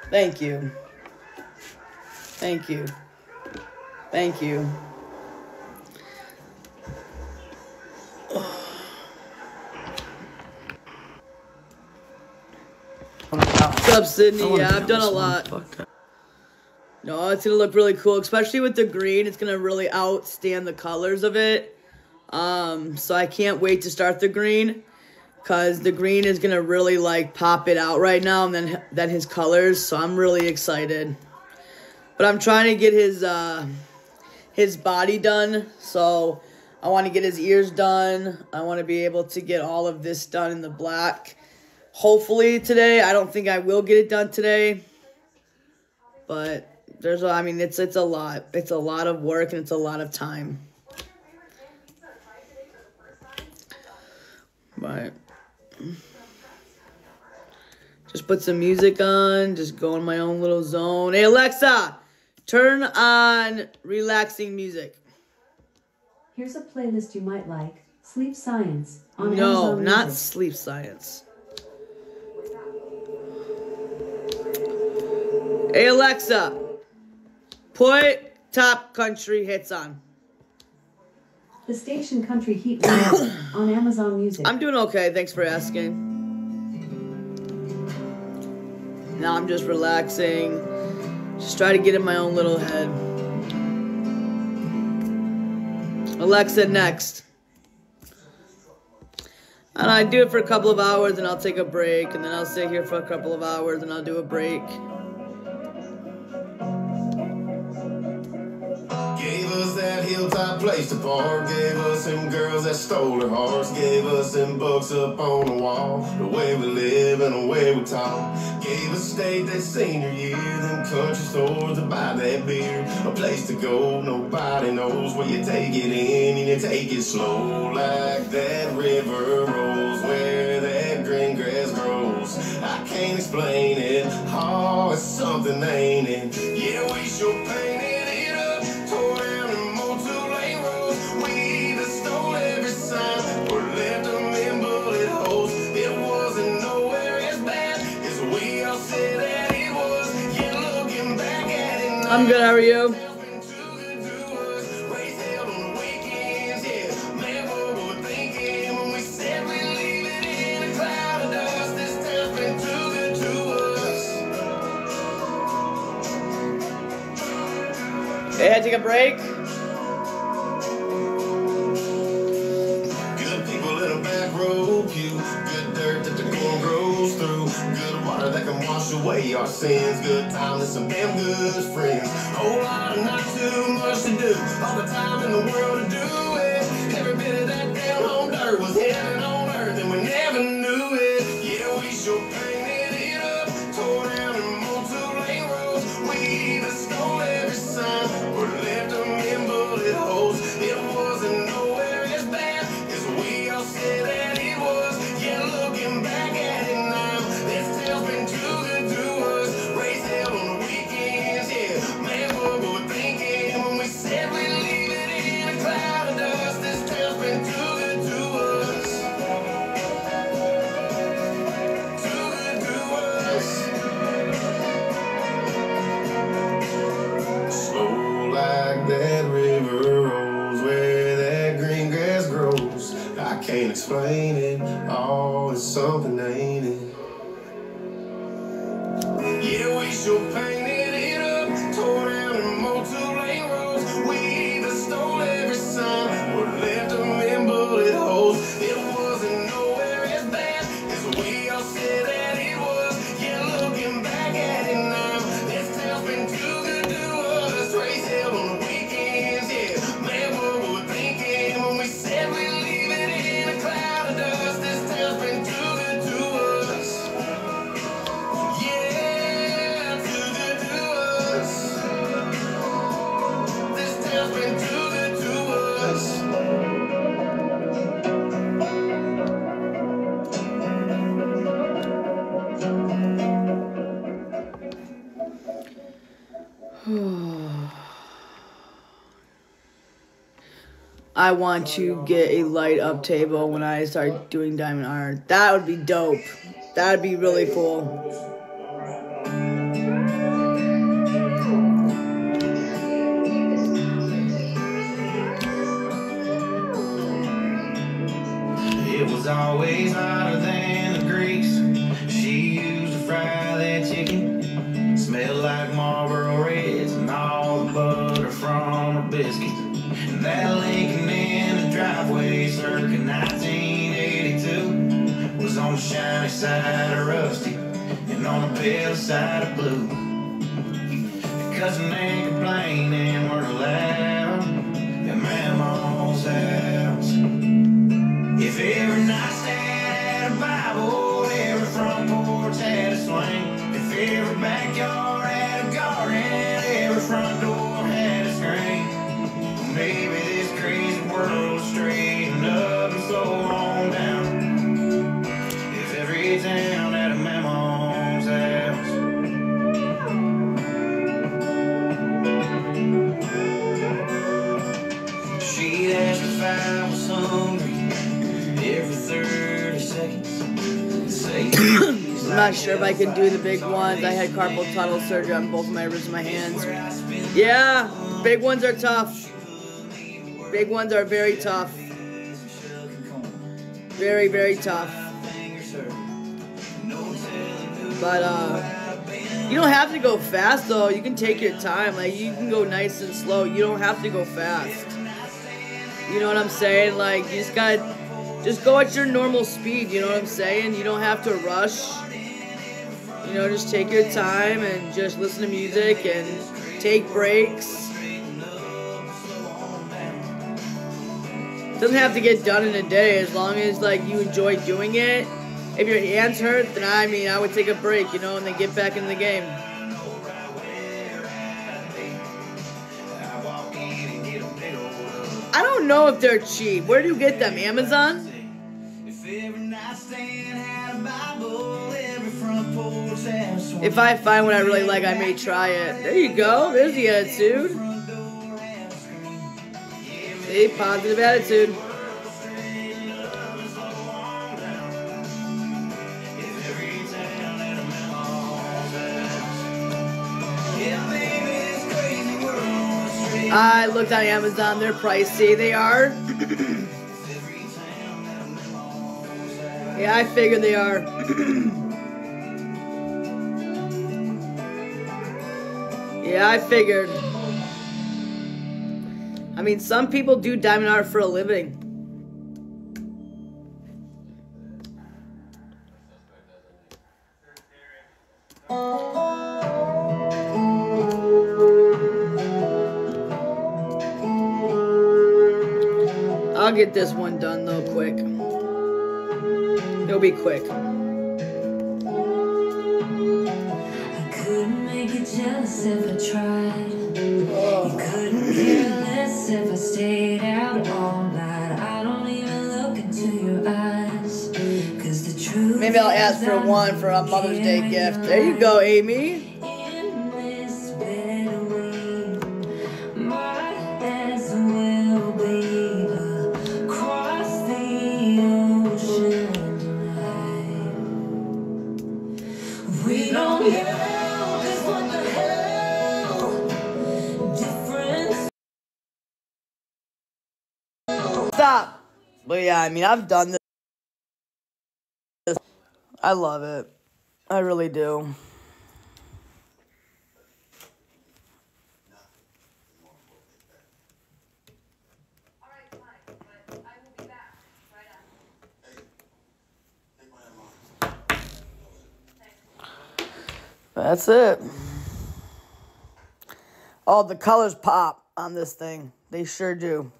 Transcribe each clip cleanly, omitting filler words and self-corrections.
Thank you. Thank you. Thank you. What's up, Sydney? Yeah, I've done a lot. No, it's going to look really cool, especially with the green. It's going to really outstand the colors of it. So I can't wait to start the green, because the green is going to really, like, pop it out right now, and then his colors. So I'm really excited. But I'm trying to get his body done, so I want to get his ears done. I want to be able to get all of this done in the black. Hopefully today. I don't think I will get it done today, but it's a lot. It's a lot of work, and it's a lot of time. But just put some music on, just go in my own little zone. Hey, Alexa, turn on relaxing music. Here's a playlist you might like. Sleep Science on No, Amazon not Music. Sleep Science. Hey, Alexa, put Top Country Hits on. The station Country Heat Remix on Amazon Music. I'm doing okay, thanks for asking. Now I'm just relaxing. Just try to get in my own little head. Alexa, next. And I do it for a couple of hours, and I'll take a break, and then I'll sit here for a couple of hours, and I'll do a break. Gave us that hilltop place to park. Gave us them girls that stole our hearts. Gave us them books up on the wall. The way we live and the way we talk. Gave us state that senior year. Them country stores to buy that beer. A place to go, nobody knows where you take it in and you take it slow. Like that river rolls where that green grass grows. I can't explain it. Oh, it's something, ain't it? Yeah, we sure painted it up. Tore down and mowed 2-lane roads. We either stole every sign or left them in bullet holes. It wasn't nowhere as bad as we all said that it was. Yeah, looking back at it now, I'm good, how are you? it's been too good to us. Raised hell on the weekends, yeah. Man, what we were thinking when we said we'd leave it in a cloud of dust. This town's been too good to us. Hey, I take a break. Good people in a back row pew. Good dirt that the corn grows through. Good water that can wash away our sins. Good time and some damn good friends. Whole lot of not too much to do. All the time in the world to do it. Every bit of that down home dirt was heaven on earth, and we never knew it. Yeah, we sure painted it up. Tore down and mowed 2-lane roads. We either stole every sign or left them in bullet holes. It wasn't nowhere as bad as we all said that it was. Yeah, looking back at it now, this town's been too good to us. Raised hell on the weekends, yeah. Man, what we were thinking when we said we'd leave it in a cloud of dust. This town's been too good to us. Too good to us. Slow like that river rolls where that green grass grows. I can't explain it. Oh, it's something, ain't it? Yeah, we sure painted it up. Tore down and mowed 2-lane roads. We either stole every sign or left them in bullet holes. It wasn't nowhere as bad as we all said that it was. Yeah, looking back at it now, this town's been too good to us. Raised hell on the weekends, yeah. Man, what we were thinking when we said we'd leave it in a cloud of dust. This town's been too good to us. Yeah, too good to us. This town's been too good to us. I want to get a light up table when I start doing diamond art. That would be dope. That would be really cool. always hotter than the grease. She used to fry that chicken, smelled like Marlboro Reds and all the butter from her biscuits. And that Lincoln in the driveway circa 1982 was on the shiny side of rusty and on the pale side of blue. The cousin ain't complaining, we're allowed at Mama's house. If every nightstand had a Bible, every front porch had a swing. If every backyard had a garden, every front door had a screen. Maybe this crazy world would straighten up and slow on down. If every town had a Mama's house. She'd ask if I was hungry every 30 seconds. I'm not sure if I can do the big ones. I had carpal tunnel surgery on both of my wrists and my hands. Yeah, big ones are tough. Big ones are very tough. Very, very tough. But, you don't have to go fast, though. You can take your time. Like, you can go nice and slow. You don't have to go fast. You know what I'm saying? Like, you just gotta, just go at your normal speed. You know what I'm saying? You don't have to rush. You know, just take your time and just listen to music and take breaks. Doesn't have to get done in a day as long as, like, you enjoy doing it. If your hands hurt, then I would take a break, you know, and then get back into the game. I don't know if they're cheap. Where do you get them? Amazon? If I find what I really like, I may try it. There you go. There's the attitude. See, positive attitude. I looked on Amazon. They're pricey. They are. Yeah, I figured they are. Yeah, I figured. I mean, some people do diamond art for a living. I'll get this one done though, quick. It'll be quick. I couldn't make you jealous if I tried. You couldn't care less if I stayed out all night. I don't even look into your eyes. 'Cause the truth, maybe I'll ask for one for a Mother's Day gift. There you go, Amy. Stop. But yeah, I mean, I've done this. I love it. I really do. That's it. Oh, the colors pop on this thing. They sure do.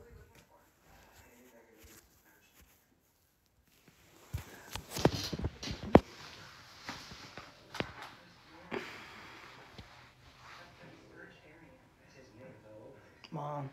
Mom.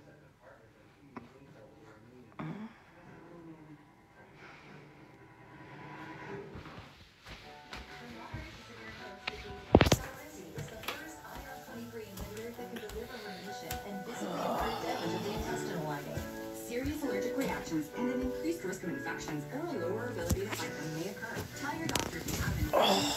Serious allergic reactions and an increased risk of infections or a lower ability to fight them may occur. Tell your doctor if you have any.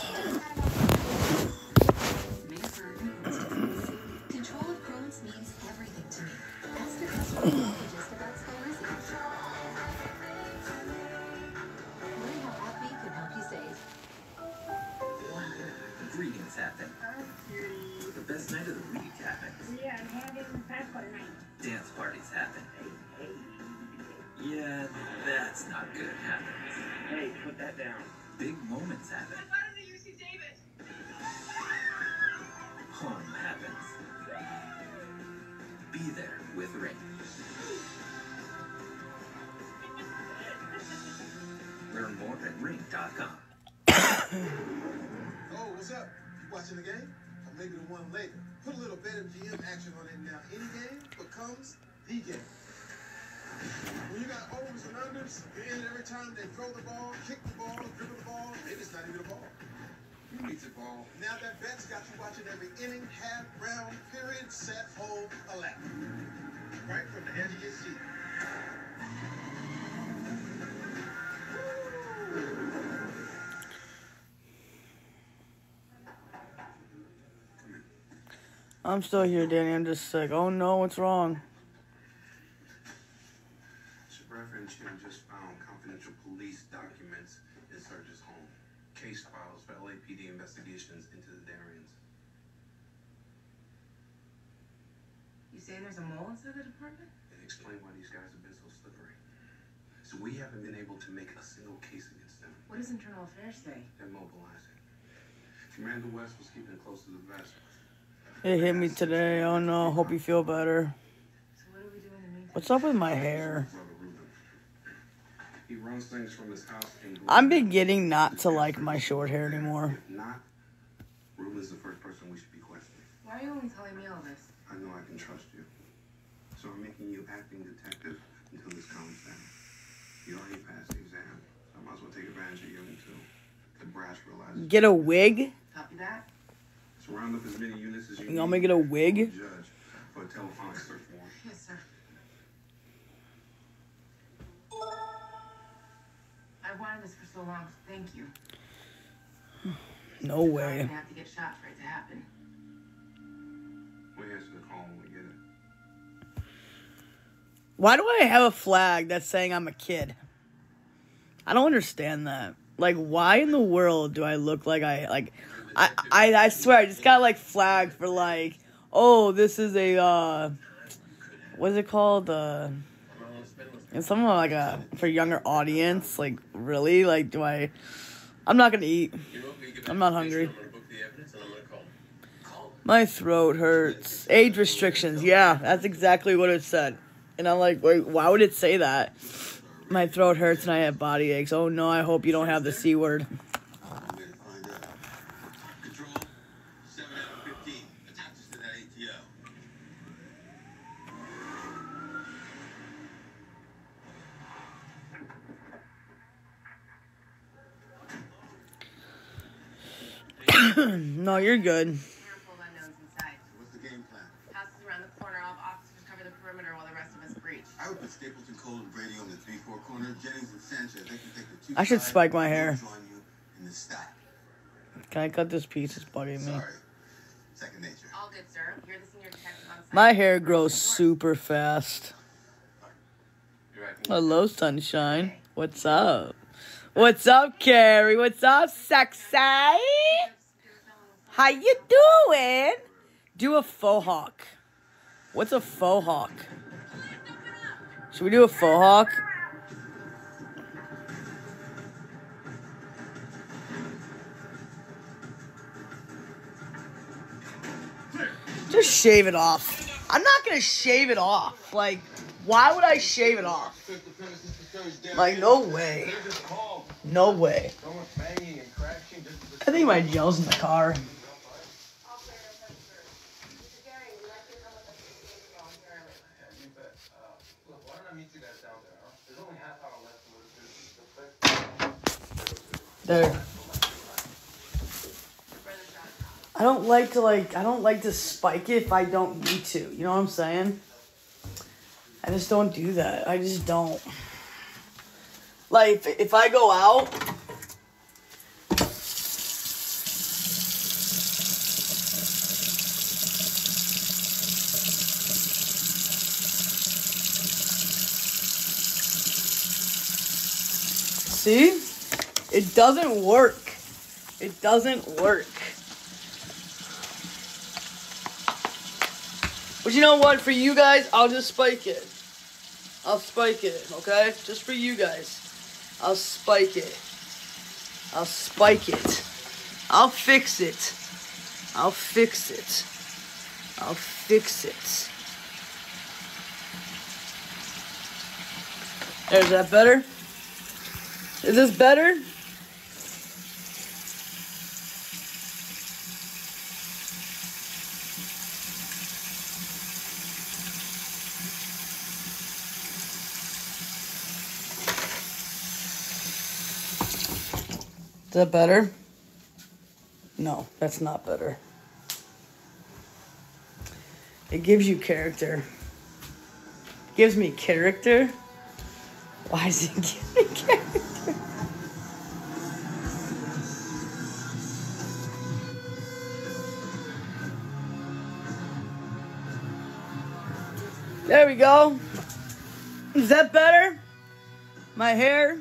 Control of Crohn's means everything to me. Ask your customer just about Skyrizi. dance parties happen. Yeah, that's not good happens. Hey, put that down. Big moments happen. Why doesn't you see David? Home happens. Be there with Ring. Learn more at ring.com. Oh, what's up? You watching the game? Or maybe the one later. Put a little BetMGM action on it now. Any game becomes the game. When you got overs and unders, you're in every time they throw the ball, kick the ball, dribble the ball. Maybe it's not even a ball. Who needs a ball? Now that bet's got you watching every inning, half, round, period, set, hold, a lap. Right from the edge of your seat. I'm still here, Danny. I'm just sick. Oh no, what's wrong? Reverend Chin just found confidential police documents in Serge's home. Case files for LAPD investigations into the Darians. You saying there's a mole inside the department? They explain why these guys have been so slippery. So we haven't been able to make a single case against them. What does internal affairs say? They're mobilizing. Commander West was keeping close to the vest. It hit me today. Oh no, hope you feel better. So what do we do in the meantime? What's up with my hair? He runs things from his house in I'm beginning not to like my short hair anymore. If not, Ruben's the first person we should be questioning. Why are you only telling me all this? I know I can trust you. So I'm making you acting detective until this calms down. You already passed the exam. So I might as well take advantage of you until the brass realizes. Get a wig? Copy that? So round up as many units as you You want me to get a wig? Judge for a telephonic search warrant. Yes, sir. I wanted this for so long, so thank you. No I'm way. gonna have to get shot for it to happen. We answer the call when we get it. Why do I have a flag that's saying I'm a kid? I don't understand that. Like, why in the world do I look like I swear, I just got, like, flagged for, like, oh, this is a, what is it called? It's something like for younger audience. Like, really? Like, I'm not gonna eat. I'm not hungry. My throat hurts. Age restrictions. Yeah, that's exactly what it said. And I'm like, wait, why would it say that? My throat hurts and I have body aches. Oh no, I hope you don't have the C word. Control 7 out of 15. Attach us to that ATO. No, you're good. Handful of unknowns inside. What's the game plan? House is around the corner. All officers cover the perimeter while the rest of us breach. I would put Stapleton, Cole, and Brady on the 3-4 corner. Jennings and Sanchez, they can take the 2. I should spike my hair. Join you in the stack. Can I cut this piece? It's bugging me. Sorry. Second nature. All good, sir. You're the senior detective on site. My hair grows super fast. Hello, sunshine. What's up? What's up, Carrie? What's up, sexy? How you doing? Do a faux hawk. What's a faux hawk? Should we do a faux hawk? Just shave it off. I'm not gonna shave it off. Like, why would I shave it off? Like, no way. No way. I think my gel's in the car. There. I don't like to spike it if I don't need to. You know what I'm saying? I just don't do that. I just don't. Like, if I go out, see? It doesn't work. It doesn't work. Which But you know what? For you guys, I'll just spike it. I'll spike it, okay? Just for you guys. I'll spike it. I'll spike it. I'll fix it. I'll fix it. I'll fix it. Is that better? Is this better? Is that better? No, that's not better. It gives you character. Gives me character? Why does it give me character? There we go. Is that better? My hair?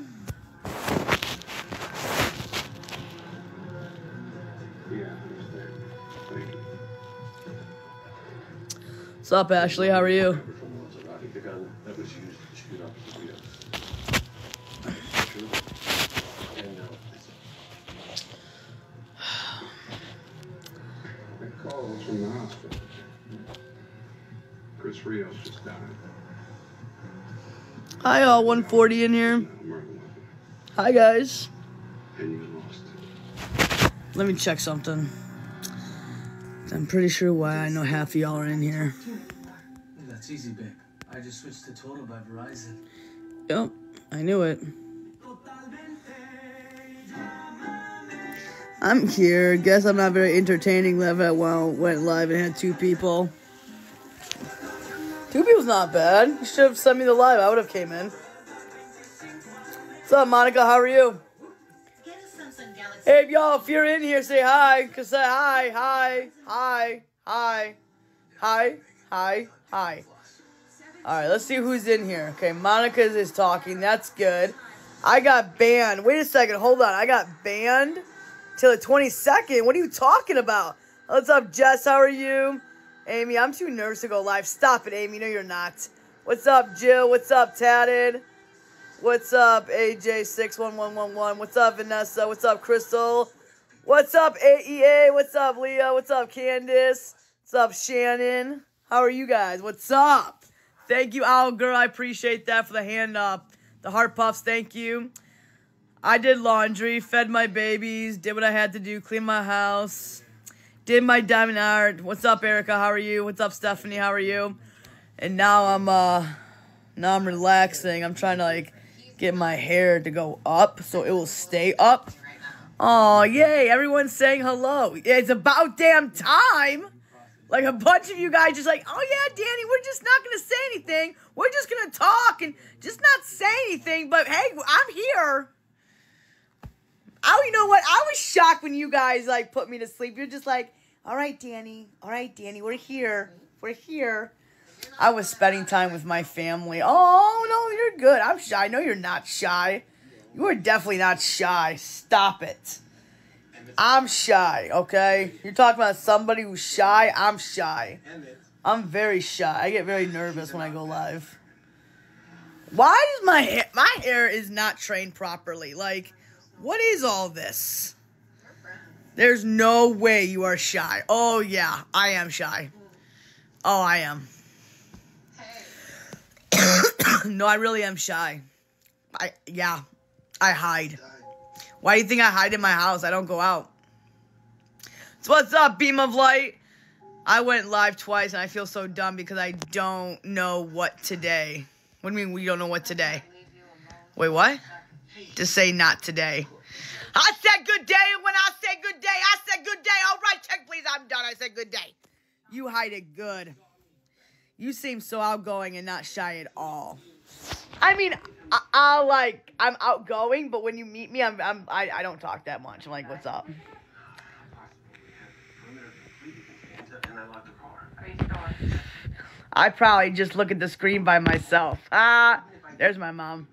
What's up, Ashley? How are you? Calls from the hospital. Chris Rios just died. Hi, all 140 in here. Hi, guys. And you lost. Let me check something. I'm pretty sure why I know half of y'all are in here. That's easy, babe. I just switched to Total by Verizon. Yep, I knew it. I'm here. Guess I'm not very entertaining. Went live and had 2 people. 2 people's not bad. You should have sent me the live. I would have came in. What's up, Monica? How are you? Hey, y'all, if you're in here, say hi. Cause say hi, hi, hi, hi, hi, hi, hi. All right, let's see who's in here. Okay, Monica is talking. That's good. I got banned. Wait a second. Hold on. I got banned till the 22nd. What are you talking about? What's up, Jess? How are you? Amy, I'm too nervous to go live. Stop it, Amy. No, you're not. What's up, Jill? What's up, Tatted? What's up, AJ61111? What's up, Vanessa? What's up, Crystal? What's up, AEA? What's up, Leah? What's up, Candace? What's up, Shannon? How are you guys? What's up? Thank you, Owl Girl. I appreciate that for the hand up. The heart puffs, thank you. I did laundry, fed my babies, did what I had to do, cleaned my house, did my diamond art. What's up, Erica? How are you? What's up, Stephanie? How are you? And now I'm relaxing. I'm trying to get my hair to go up so it will stay up. Oh, yay. Everyone's saying hello. It's about damn time. Like a bunch of you guys just oh yeah, Danny, we're just not going to say anything. We're just going to talk and just not say anything. But hey, I'm here. You know what? I was shocked when you guys put me to sleep. You're just all right, Danny. All right, Danny, we're here. We're here. I was spending time with my family. Oh, no, you're good. I'm shy. No, you're not shy. You are definitely not shy. Stop it. I'm shy, okay? You're talking about somebody who's shy. I'm shy. I'm very shy. I get very nervous when I go live. Why is my hair is not trained properly? What is all this? There's no way you are shy. Oh, yeah, I am shy. Oh, I am. No, I really am shy. I hide. Why do you think I hide in my house? I don't go out. So what's up, Beam of Light? I went live twice, and I feel so dumb because I don't know what today. What do you mean we don't know what today? Wait, what? Just say not today. I said good day, and when I say good day, I said good day. All right, check, please. I'm done. I said good day. You hide it good. You seem so outgoing and not shy at all. I mean, I'm outgoing, but when you meet me, I don't talk that much. I'm what's up? I probably just look at the screen by myself. There's my mom.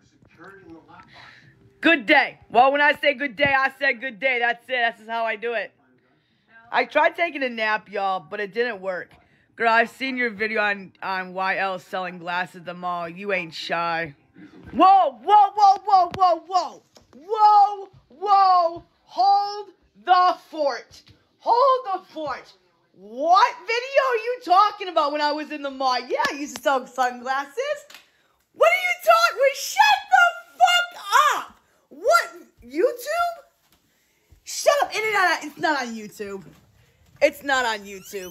Good day. Well, when I say good day, I said good day. That's it. That's just how I do it. I tried taking a nap, y'all, but it didn't work. Girl, I've seen your video on YL selling glasses at the mall. You ain't shy. Whoa, whoa, whoa, whoa, whoa, whoa. Whoa, whoa. Hold the fort. Hold the fort. What video are you talking about when I was in the mall? Yeah, I used to sell sunglasses. What are you talking? Shut the fuck up. What? YouTube? Shut up. It's not on YouTube. It's not on YouTube.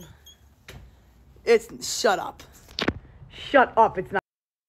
Shut up. Shut up. It's not.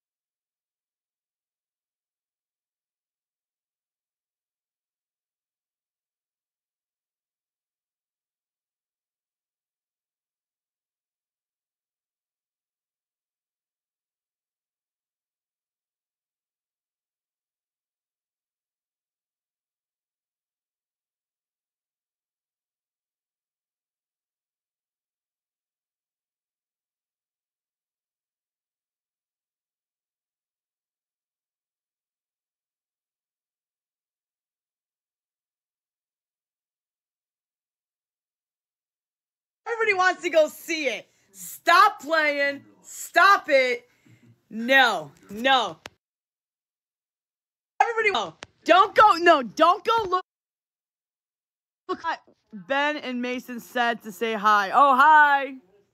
Everybody wants to go see it. Stop playing. Stop it. No. No. Everybody, no. Don't go. No, don't go look. Look. Ben and Mason said to say hi. Oh, hi.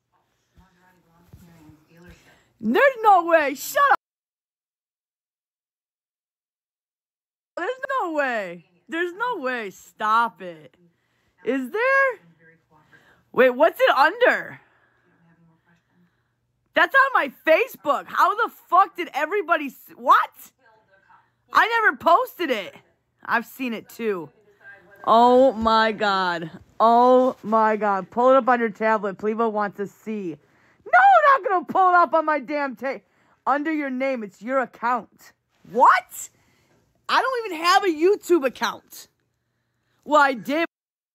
There's no way. Shut up. There's no way. There's no way. Stop it. Is there? Wait, what's it under? That's on my Facebook. How the fuck did everybody see? What? I never posted it. I've seen it too. Oh my god. Oh my god. Pull it up on your tablet. Plevo wants to see. No, I'm not gonna pull it up on my damn under your name. It's your account. What? I don't even have a YouTube account. Well, I did.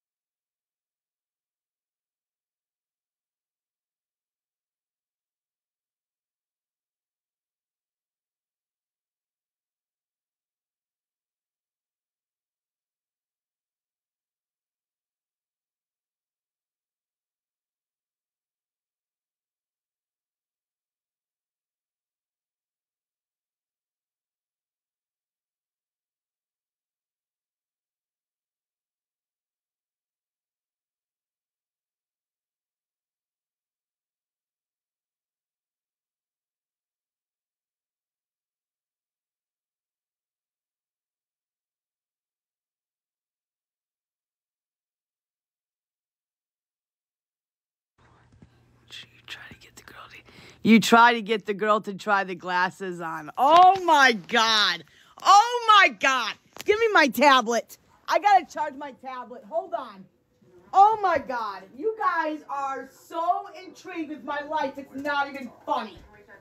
You try to get the girl to try the glasses on. Oh my god. Oh my god. Give me my tablet. I gotta charge my tablet. Hold on. Oh my god. You guys are so intrigued with my life. It's not even funny.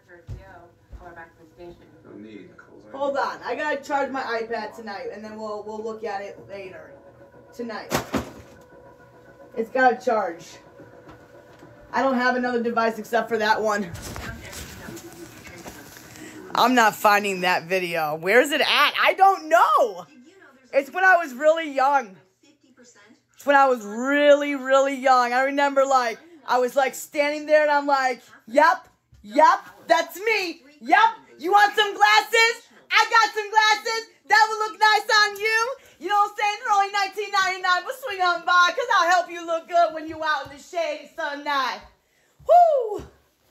Hold on. I gotta charge my iPad tonight, and then we'll look at it later. Tonight. It's gotta charge. I don't have another device except for that one. I'm not finding that video. Where is it at? I don't know. It's when I was really young. It's when I was really, really young. I remember, like, I was, like, standing there, and I'm like, yep, that's me. Yep, you want some glasses? I got some glasses. That would look nice on you. You know what I'm saying? They're only $19.99, but swing on by, because I'll help you look good when you out in the shade sun night. Woo!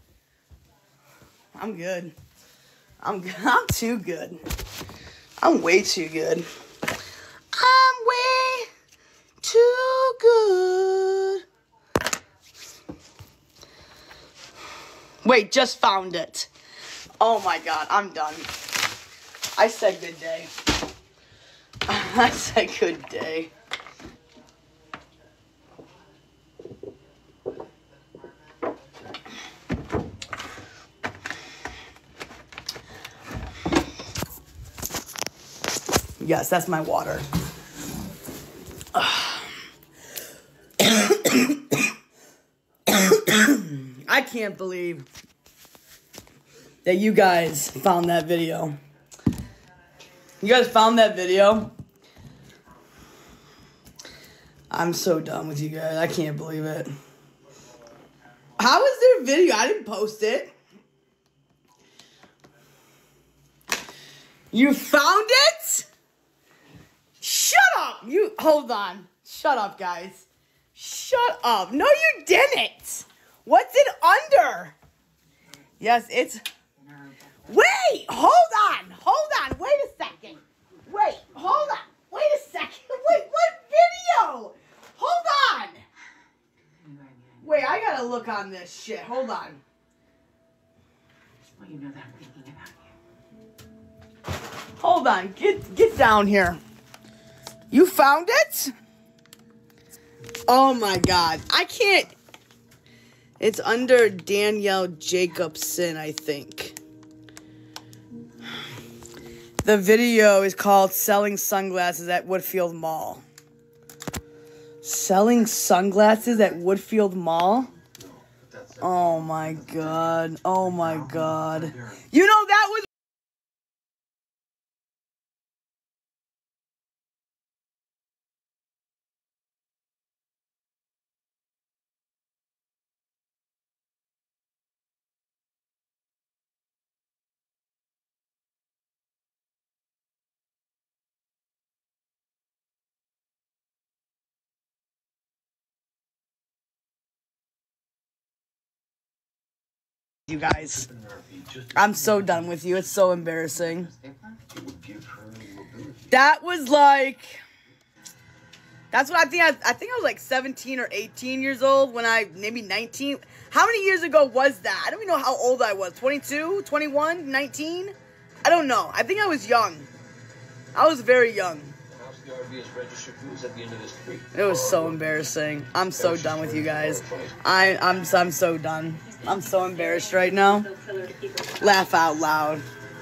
I'm good. I'm too good. I'm way too good. I'm way too good. Wait, just found it. Oh my god, I'm done. I said good day. I said good day. Yes, that's my water. I can't believe that you guys found that video. You guys found that video? I'm so done with you guys. I can't believe it. How was their video? I didn't post it. You found it? Shut up. You hold on. Shut up, guys. Shut up. No, you didn't. What's it under? Yes, it's... Wait, hold on. Hold on. Wait a second. Wait, hold on. Wait a second. Wait, what video? Hold on. Wait, I gotta look on this shit. Hold on. Well, you know that I'm thinking about you. Hold on. Get down here. You found it? Oh my God. I can't. It's under Danielle Jacobson, I think. The video is called Selling Sunglasses at Woodfield Mall. Selling sunglasses at Woodfield Mall? Oh my God. Oh my God. You know that was... You guys. I'm so done with you. It's so embarrassing. That was like... That's what I think I was like 17 or 18 years old when maybe 19. How many years ago was that? I don't even know how old I was. 22, 21, 19? I don't know. I think I was young. I was very young. It was so embarrassing. I'm so done with you guys. I'm so done. I'm so embarrassed right now. Laugh out loud.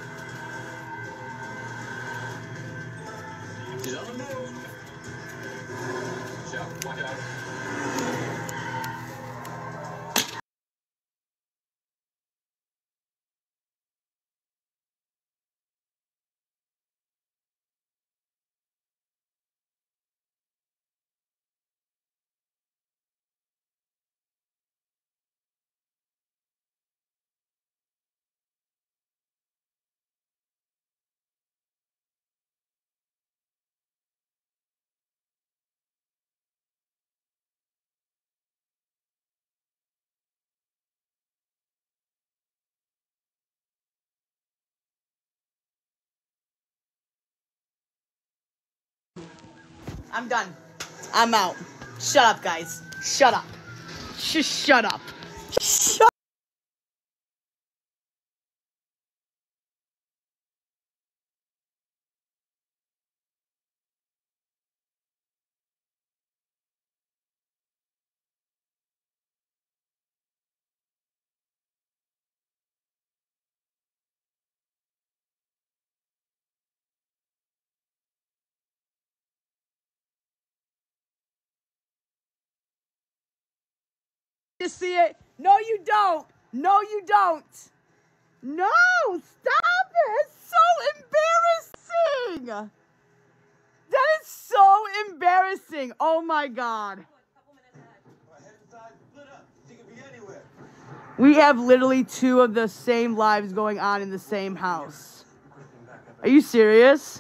I'm done. I'm out. Shut up, guys. Shut up. Just shut up. Shut You see it? No, you don't. No, you don't. No, stop it. It's so embarrassing. That is so embarrassing. Oh my God. We have literally two of the same lives going on in the same house. Are you serious?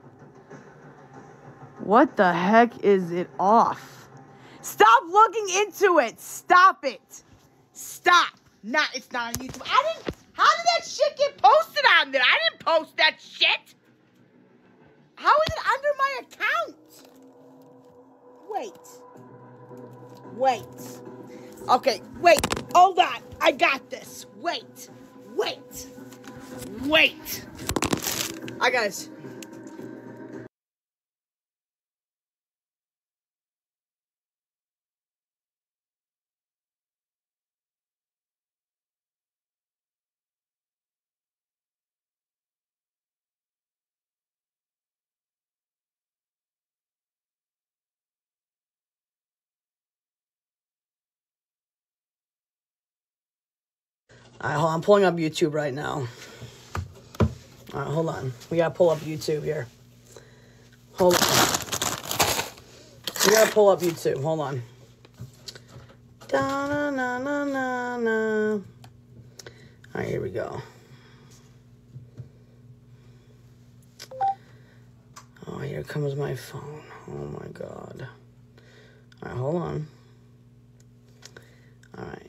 What the heck is it off? Stop looking into it. Stop it. Stop. It's not on YouTube. How did that shit get posted on there? I didn't post that shit. How is it under my account? Wait. Okay, wait. Hold on. I got this. Wait. I got it. All right, hold on. I'm pulling up YouTube right now. All right, hold on. We gotta pull up YouTube here. Hold on. We gotta pull up YouTube. Hold on. Da-na-na-na-na-na. All right, here we go. Oh, here comes my phone. Oh, my God. All right, hold on. All right.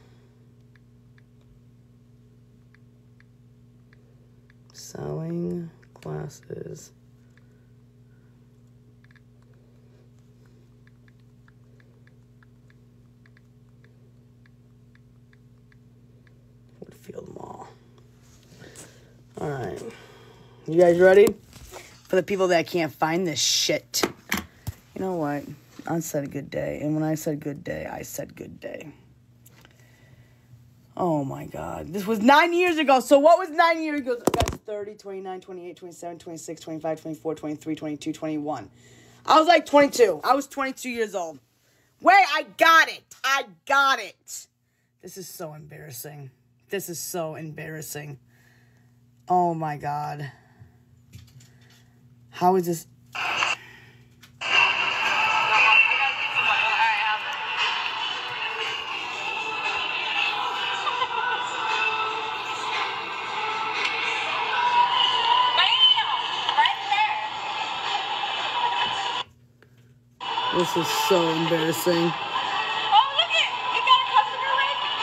Selling glasses. Woodfield Mall. All right. You guys ready? For the people that can't find this shit. You know what? I said good day. And when I said good day, I said good day. Oh my God. This was 9 years ago. So what was 9 years ago? That's 30, 29, 28, 27, 26, 25, 24, 23, 22, 21. I was like 22. I was 22 years old. Wait, I got it. I got it. This is so embarrassing. This is so embarrassing. Oh my God. How is this? This is so embarrassing. Oh, look it! You got a customer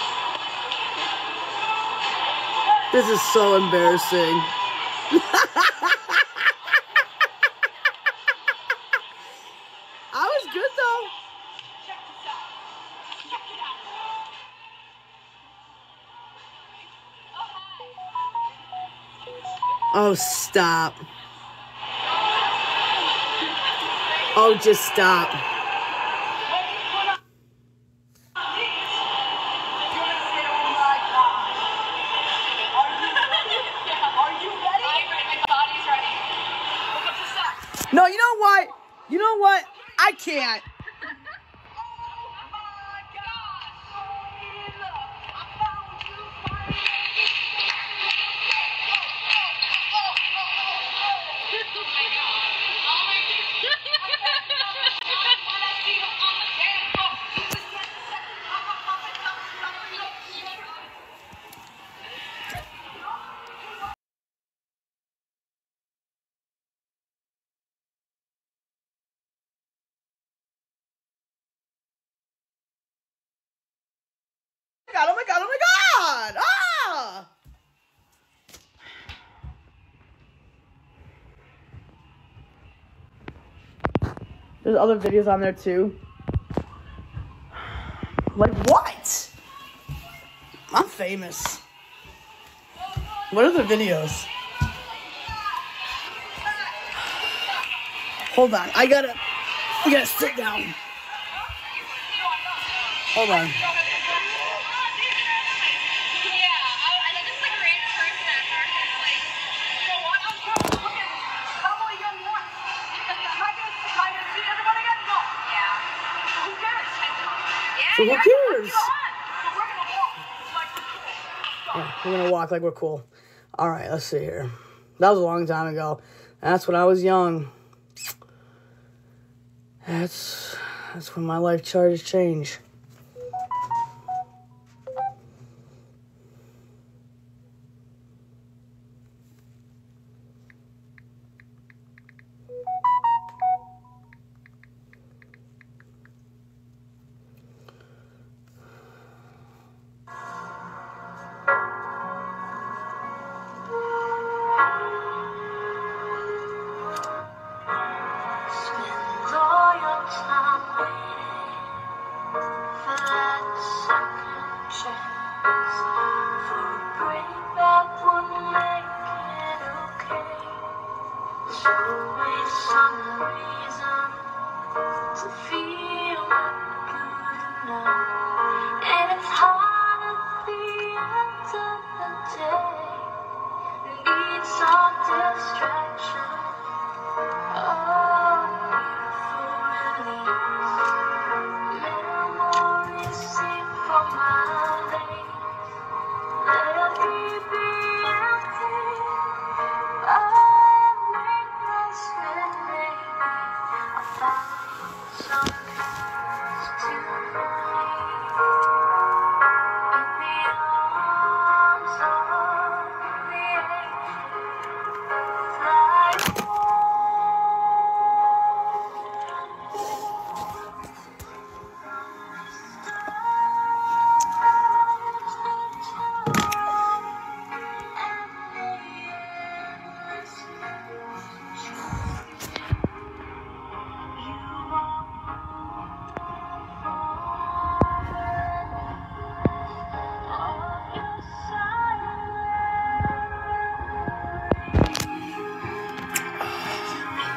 ready? This is so embarrassing. I was good though. Check this out. Check it out. Oh, hi. Oh, stop. Oh, just stop. No, you know what? You know what? I can't. Oh my God, oh my God, oh my God! Ah! There's other videos on there too. Like what? I'm famous. What are the videos? Hold on, I gotta sit down. Hold on. So who cares? Yeah, we're gonna walk like we're cool. All right, let's see here. That was a long time ago. That's when I was young. That's when my life charges change.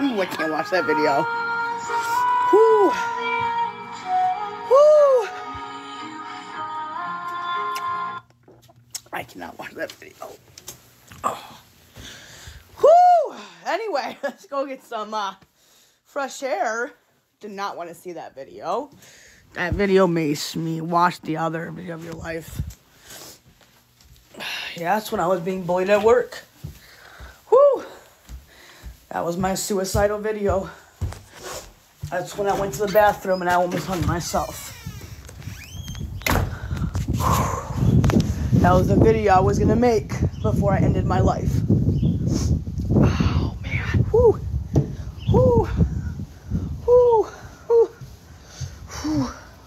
Ooh, I can't watch that video. Whew. Whew. I cannot watch that video. Oh. Whew. Anyway, let's go get some fresh air. Did not want to see that video. That video makes me watch the other video of your life. Yeah, that's when I was being bullied at work. Whew. That was my suicidal video. That's when I went to the bathroom and I almost hung myself. That was the video I was going to make before I ended my life. Oh, man. Whew. Whew. Whew. Whew. Whew.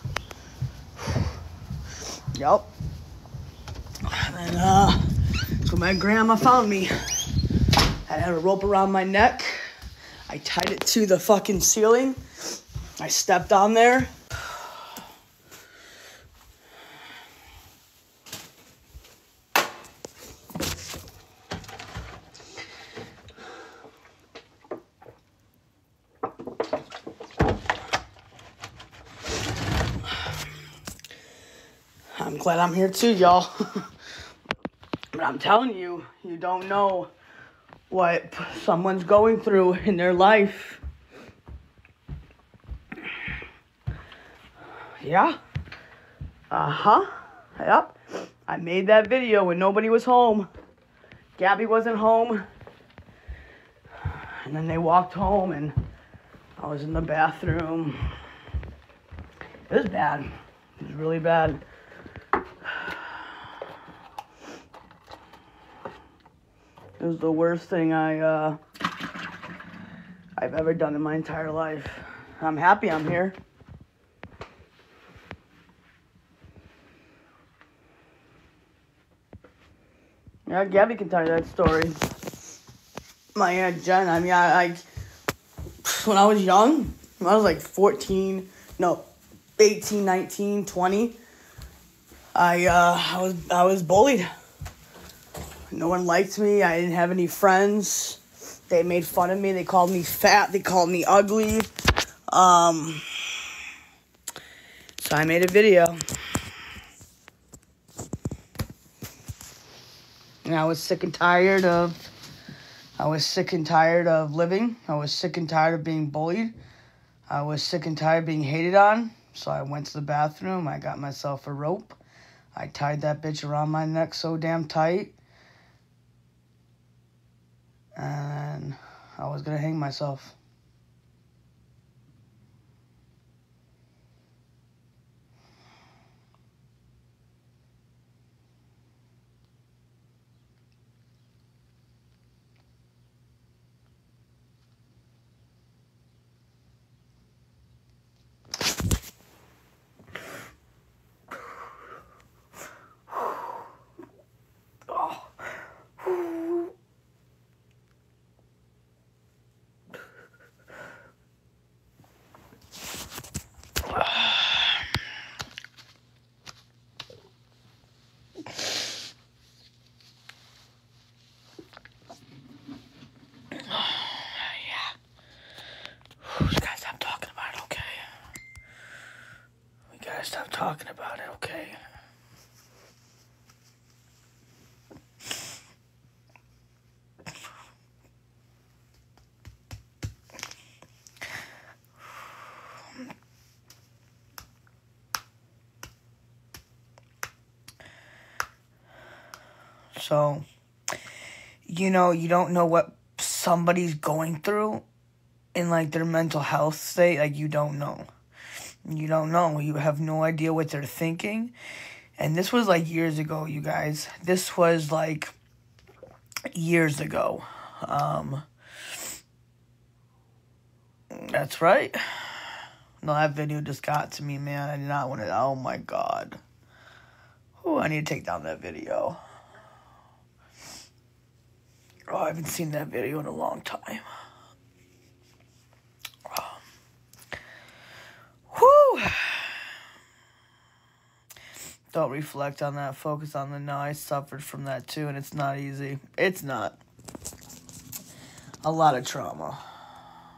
Yup. And that's when my grandma found me. I had a rope around my neck. I tied it to the fucking ceiling. I stepped on there. I'm glad I'm here too, y'all. But I'm telling you, you don't know what someone's going through in their life. Yeah. Uh-huh. Yep. I made that video when nobody was home. Gabby wasn't home. And then they walked home and I was in the bathroom. It was bad. It was really bad. It was the worst thing I've ever done in my entire life. I'm happy I'm here. Yeah, Gabby can tell you that story. My Aunt Jen, I mean, when I was young, when I was like 18, 19, 20, I was bullied. No one liked me. I didn't have any friends. They made fun of me. They called me fat. They called me ugly. So I made a video. And I was sick and tired of living. I was sick and tired of being bullied. I was sick and tired of being hated on. So I went to the bathroom. I got myself a rope. I tied that bitch around my neck so damn tight. And I was gonna hang myself. Stop talking about it, okay? So, you know, you don't know what somebody's going through in, like, their mental health state. Like, you don't know. You don't know. You have no idea what they're thinking. And this was, like, years ago, you guys. This was, like, years ago. That's right. No, that video just got to me, man. I did not want to. Oh, my God. Oh, I need to take down that video. Oh, I haven't seen that video in a long time. Whew. Don't reflect on that. Focus on the no. I suffered from that too, and it's not easy. It's not. A lot of trauma.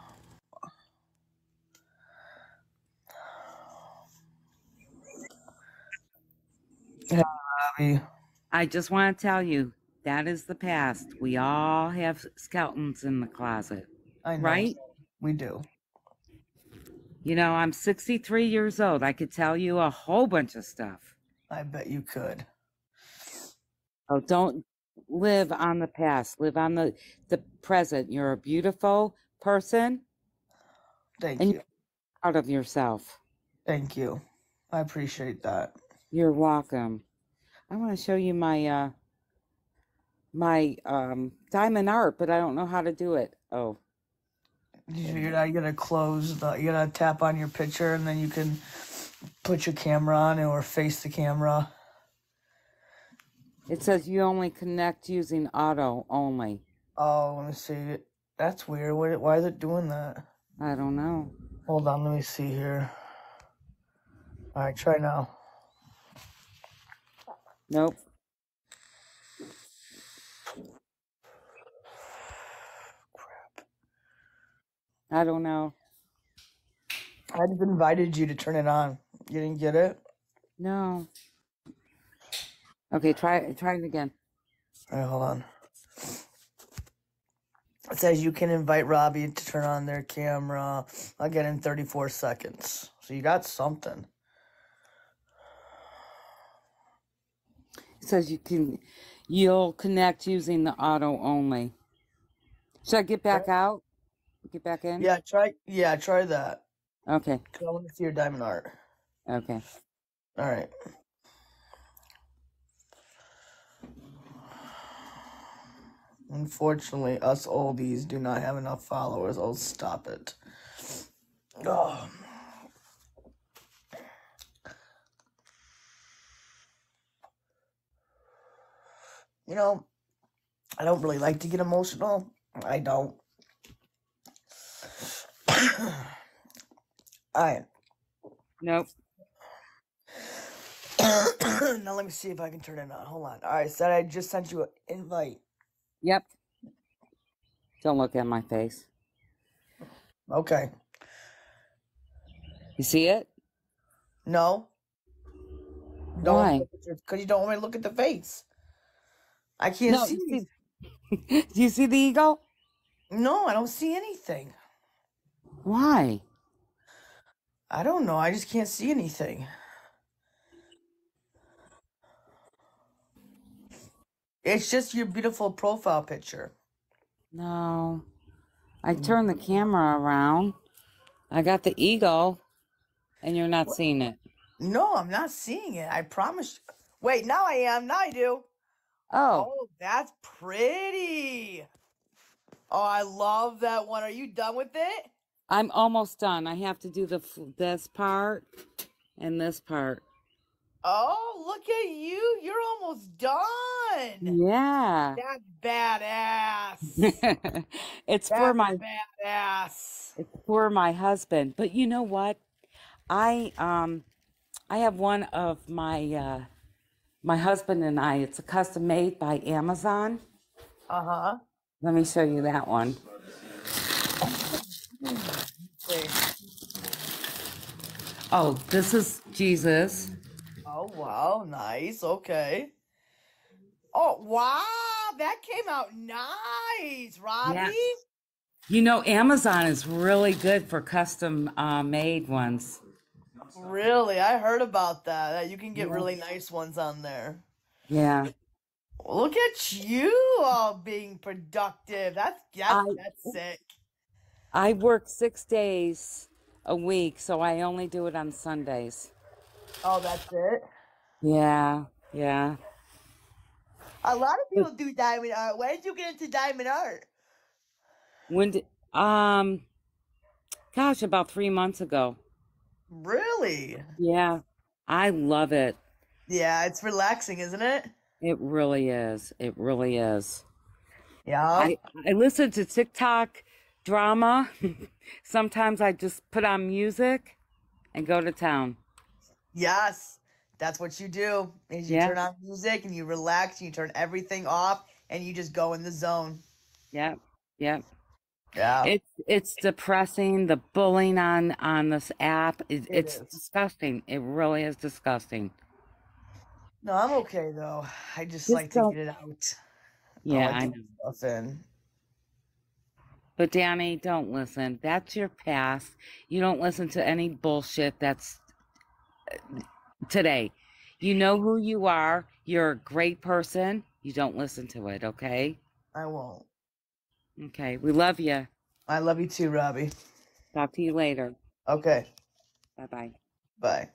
Robbie. I just want to tell you, that is the past. We all have skeletons in the closet. I know. Right? We do. You know, I'm 63 years old. I could tell you a whole bunch of stuff. I bet you could. Oh, don't live on the past. Live on the present. You're a beautiful person. Thank and you. You're proud of yourself. Thank you. I appreciate that. You're welcome. I want to show you my my diamond art, but I don't know how to do it. Oh. You gotta close the. You gotta tap on your picture, and then you can put your camera on or face the camera. It says you only connect using auto only. Oh, let me see. That's weird. Why is it doing that? I don't know. Hold on, let me see here. All right, try now. Nope. Crap. I don't know. I just invited you to turn it on. You didn't get it? No. Okay, try it again. All right, hold on. It says you can invite Robbie to turn on their camera again in 34 seconds. So you got something. It says you'll connect using the auto only. Should I get back out? Get back in? Yeah, try that. Okay. I want to see your diamond art. Okay. All right. Unfortunately, us oldies do not have enough followers. Oh, stop it. Oh. You know, I don't really like to get emotional. I don't. Alright. Nope. Now let me see if I can turn it on. Hold on. Alright, said I just sent you an invite. Yep. Don't look at my face. Okay. You see it? No. Why? Because you don't want me to look at the face. I can't see. Do you see the eagle? No, I don't see anything. Why? I don't know. I just can't see anything. It's just your beautiful profile picture. No. I turned the camera around. I got the eagle, and you're not seeing it. No, I'm not seeing it. I promise. Wait, now I am. Now I do. Oh, that's pretty. Oh, I love that one. Are you done with it? I'm almost done. I have to do this part and this part. Oh, look at you. You're almost done. Yeah. That's badass. It's for my badass. It's for my husband. But you know what? I have one of my my husband and I. It's a custom made by Amazon. Uh-huh. Let me show you that one. Oh, this is Jesus. Oh, wow. Nice. Okay. Oh, wow. That came out nice, Robbie. Yeah. You know, Amazon is really good for custom made ones. Really? I heard about that. That you can get really nice ones on there. Yeah. Look at you all being productive. That's sick. I work 6 days a week, so I only do it on Sundays. Oh, that's it? Yeah, yeah. A lot of people do diamond art. When did you get into diamond art? When did, gosh, about 3 months ago. Really? Yeah, I love it. Yeah, it's relaxing, isn't it? It really is. It really is. Yeah. I listen to TikTok drama. Sometimes I just put on music and go to town. Yes, that's what you do. Is you turn on music and you relax. And you turn everything off and you just go in the zone. Yep. Yep. Yeah. It's depressing. The bullying on this app it's disgusting. It really is disgusting. No, I'm okay though. I just Just like to don't. get it out. I Yeah, like I to know. get stuff in. But Danny, don't listen. That's your past. You don't listen to any bullshit that's today. You know who you are. You're a great person. You don't listen to it, okay? I won't. Okay. We love you. I love you too, Robbie. Talk to you later. Okay. Bye-bye. Bye.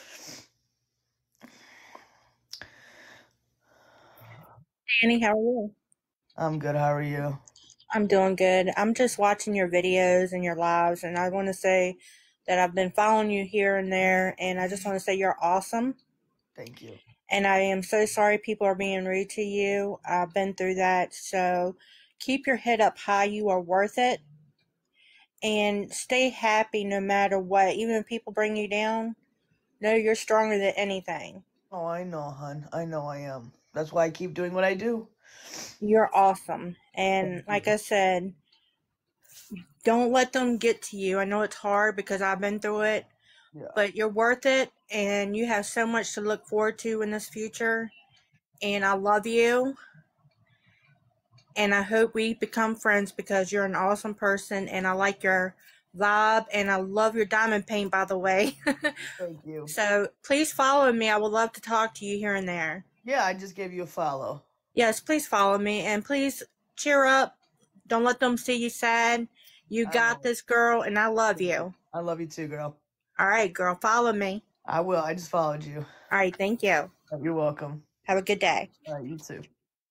Danny, how are you? I'm good. How are you? I'm doing good. I'm just watching your videos and your lives, and I want to say that I've been following you here and there, and I just want to say you're awesome. Thank you. And I am so sorry people are being rude to you. I've been through that. So keep your head up high. You are worth it. And stay happy no matter what. Even if people bring you down, know you're stronger than anything. Oh, I know, hon. I know I am. That's why I keep doing what I do. You're awesome. And like I said, don't let them get to you. I know it's hard because I've been through it. Yeah. But you're worth it, and you have so much to look forward to in this future. And I love you. And I hope we become friends because you're an awesome person, and I like your vibe, and I love your diamond paint, by the way. Thank you. So please follow me. I would love to talk to you here and there. Yeah, I just gave you a follow. Yes, please follow me, and please cheer up. Don't let them see you sad. You got this, girl, and I love you. I love you too, girl. All right, girl, follow me. I will. I just followed you. All right, thank you. You're welcome. Have a good day. All right, you too.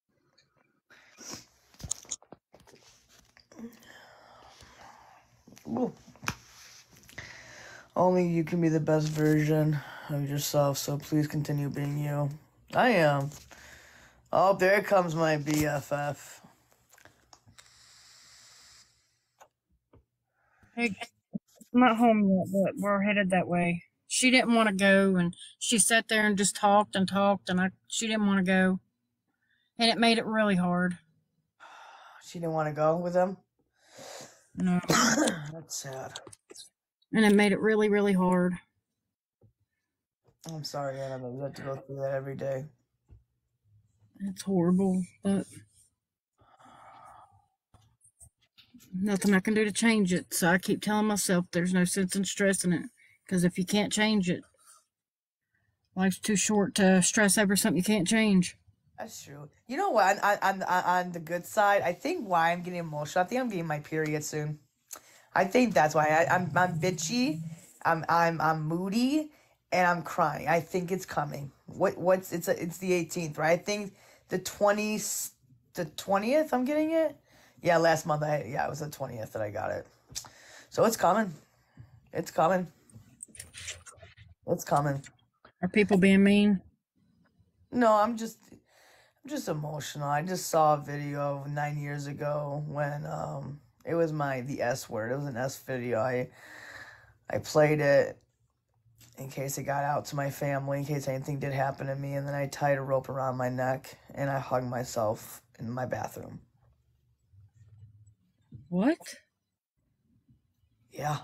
Ooh. Only you can be the best version of yourself, so please continue being you. I am. Oh, there comes my BFF. Hey, I'm not home yet, but we're headed that way. She didn't want to go, and she sat there and just talked, and she didn't want to go, and it made it really hard. She didn't want to go with them? No. That's sad. And it made it really, really hard. I'm sorry, Anna, but you have to go through that every day. It's horrible, but nothing I can do to change it. So I keep telling myself there's no sense in stressing it. Because if you can't change it, life's too short to stress over something you can't change. That's true. You know what? On the good side, I think why I'm getting emotional. I think I'm getting my period soon. I think that's why I'm bitchy. I'm moody, and I'm crying. I think it's coming. It's the 18th, right? I think the 20th. I'm getting it. Yeah, last month it was the 20th that I got it. So it's coming. It's coming. It's coming. Are people being mean? No, I'm just emotional. I just saw a video 9 years ago when it was the S word. It was an S video. I played it in case it got out to my family, in case anything did happen to me, and then I tied a rope around my neck and I hugged myself in my bathroom. What? Yeah.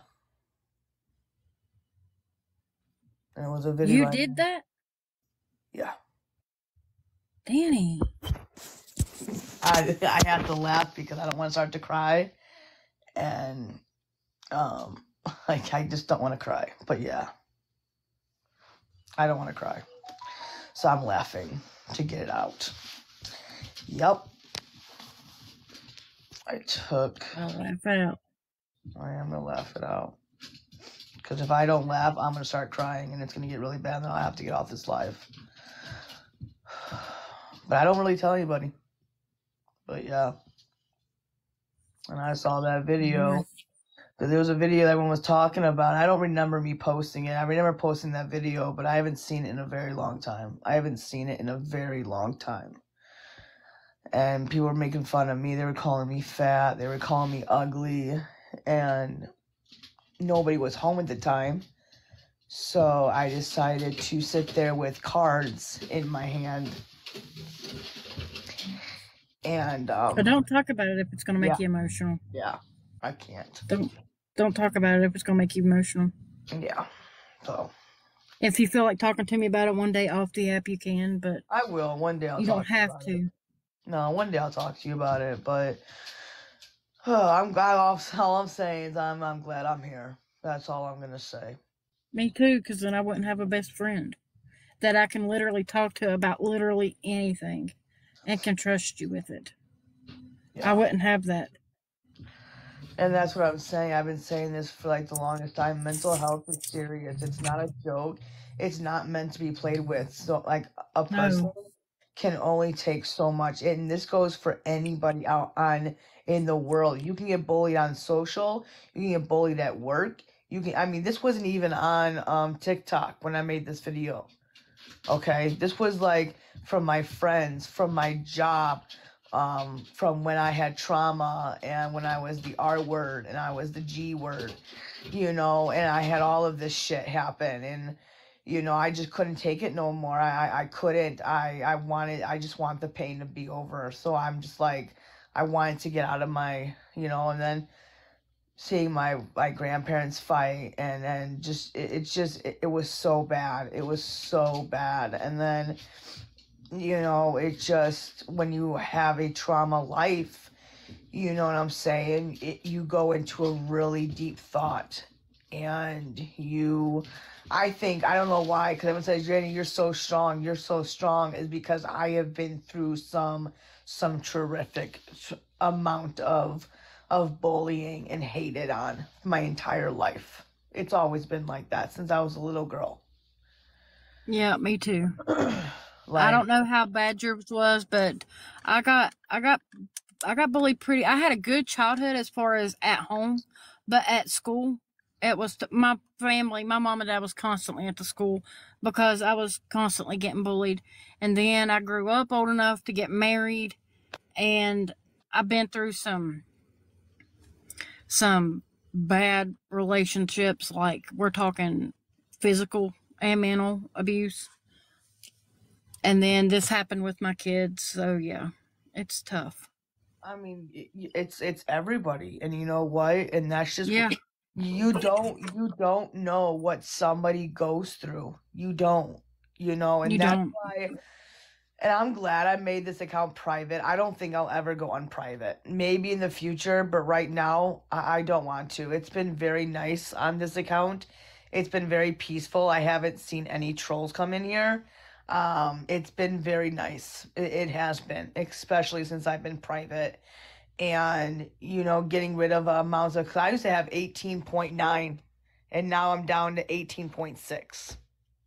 And it was a video. You did that? Yeah. Danny. I have to laugh because I don't want to start to cry, and I just don't want to cry. But yeah, I don't want to cry, so I'm laughing to get it out. Yep. I'll laugh it out. I am gonna laugh it out. Because if I don't laugh, I'm gonna start crying, and it's gonna get really bad, and then I'll have to get off this live. But I don't really tell anybody. But yeah. And I saw that video. Because there was a video that everyone was talking about. I don't remember me posting it. I remember posting that video, but I haven't seen it in a very long time. And people were making fun of me. They were calling me fat. They were calling me ugly. And nobody was home at the time. So I decided to sit there with cards in my hand. And but don't talk about it if it's going to make you emotional. Yeah, I can't. Don't talk about it if it's going to make you emotional. Yeah. So If you feel like talking to me about it one day off the app, you can, but I will. One day I'll you talk don't to you have about it. to. No, one day I'll talk to you about it, but I'm glad. All I'm saying is I'm glad I'm here. That's all I'm gonna say. Me too, because then I wouldn't have a best friend that I can literally talk to about literally anything and can trust you with it. Yeah. I wouldn't have that. And that's what I'm saying. I've been saying this for like the longest time. Mental health is serious. It's not a joke. It's not meant to be played with. So like a person can only take so much. And this goes for anybody out on in the world. You can get bullied on social. You can get bullied at work. You can, I mean, this wasn't even on TikTok when I made this video. Okay, this was like from my friends, from my job, from when I had trauma and when I was the R word and I was the G word, you know, and I had all of this shit happen, and you know, I just couldn't take it no more. I couldn't. I just want the pain to be over. So I'm just like, I wanted to get out of my, you know, and then seeing my grandparents fight, and then just it was so bad. It was so bad. And then, you know, it just, when you have a trauma life, you know what I'm saying, you go into a really deep thought, and I think, I don't know why, because everyone says, Jenny, you're so strong, is because I have been through some terrific amount of bullying and hated on my entire life. It's always been like that since I was a little girl. Yeah, me too. I don't know how bad yours was, but I got bullied pretty. I had a good childhood as far as at home, but at school, it was my family. My mom and dad was constantly at the school because I was constantly getting bullied. And then I grew up old enough to get married, and I've been through some bad relationships, like we're talking physical and mental abuse. And then this happened with my kids, so yeah, it's tough. I mean, it's everybody, and you know what? And that's just, you don't know what somebody goes through. You don't, you know, and that's why. And I'm glad I made this account private. I don't think I'll ever go unprivate. Maybe in the future, but right now, I don't want to. It's been very nice on this account. It's been very peaceful. I haven't seen any trolls come in here. It's been very nice. It has been, especially since I've been private. And, you know, getting rid of amounts of, 'cause I used to have 18.9, and now I'm down to 18.6.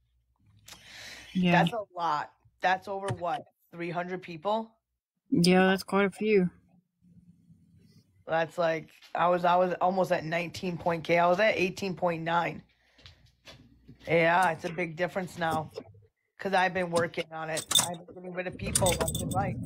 Yeah. That's a lot. That's over what, 300 people? Yeah, that's quite a few. That's like, I was almost at 19.k. I was at 18.9. Yeah, it's a big difference now. Because I've been working on it. I've been getting rid of people left and right.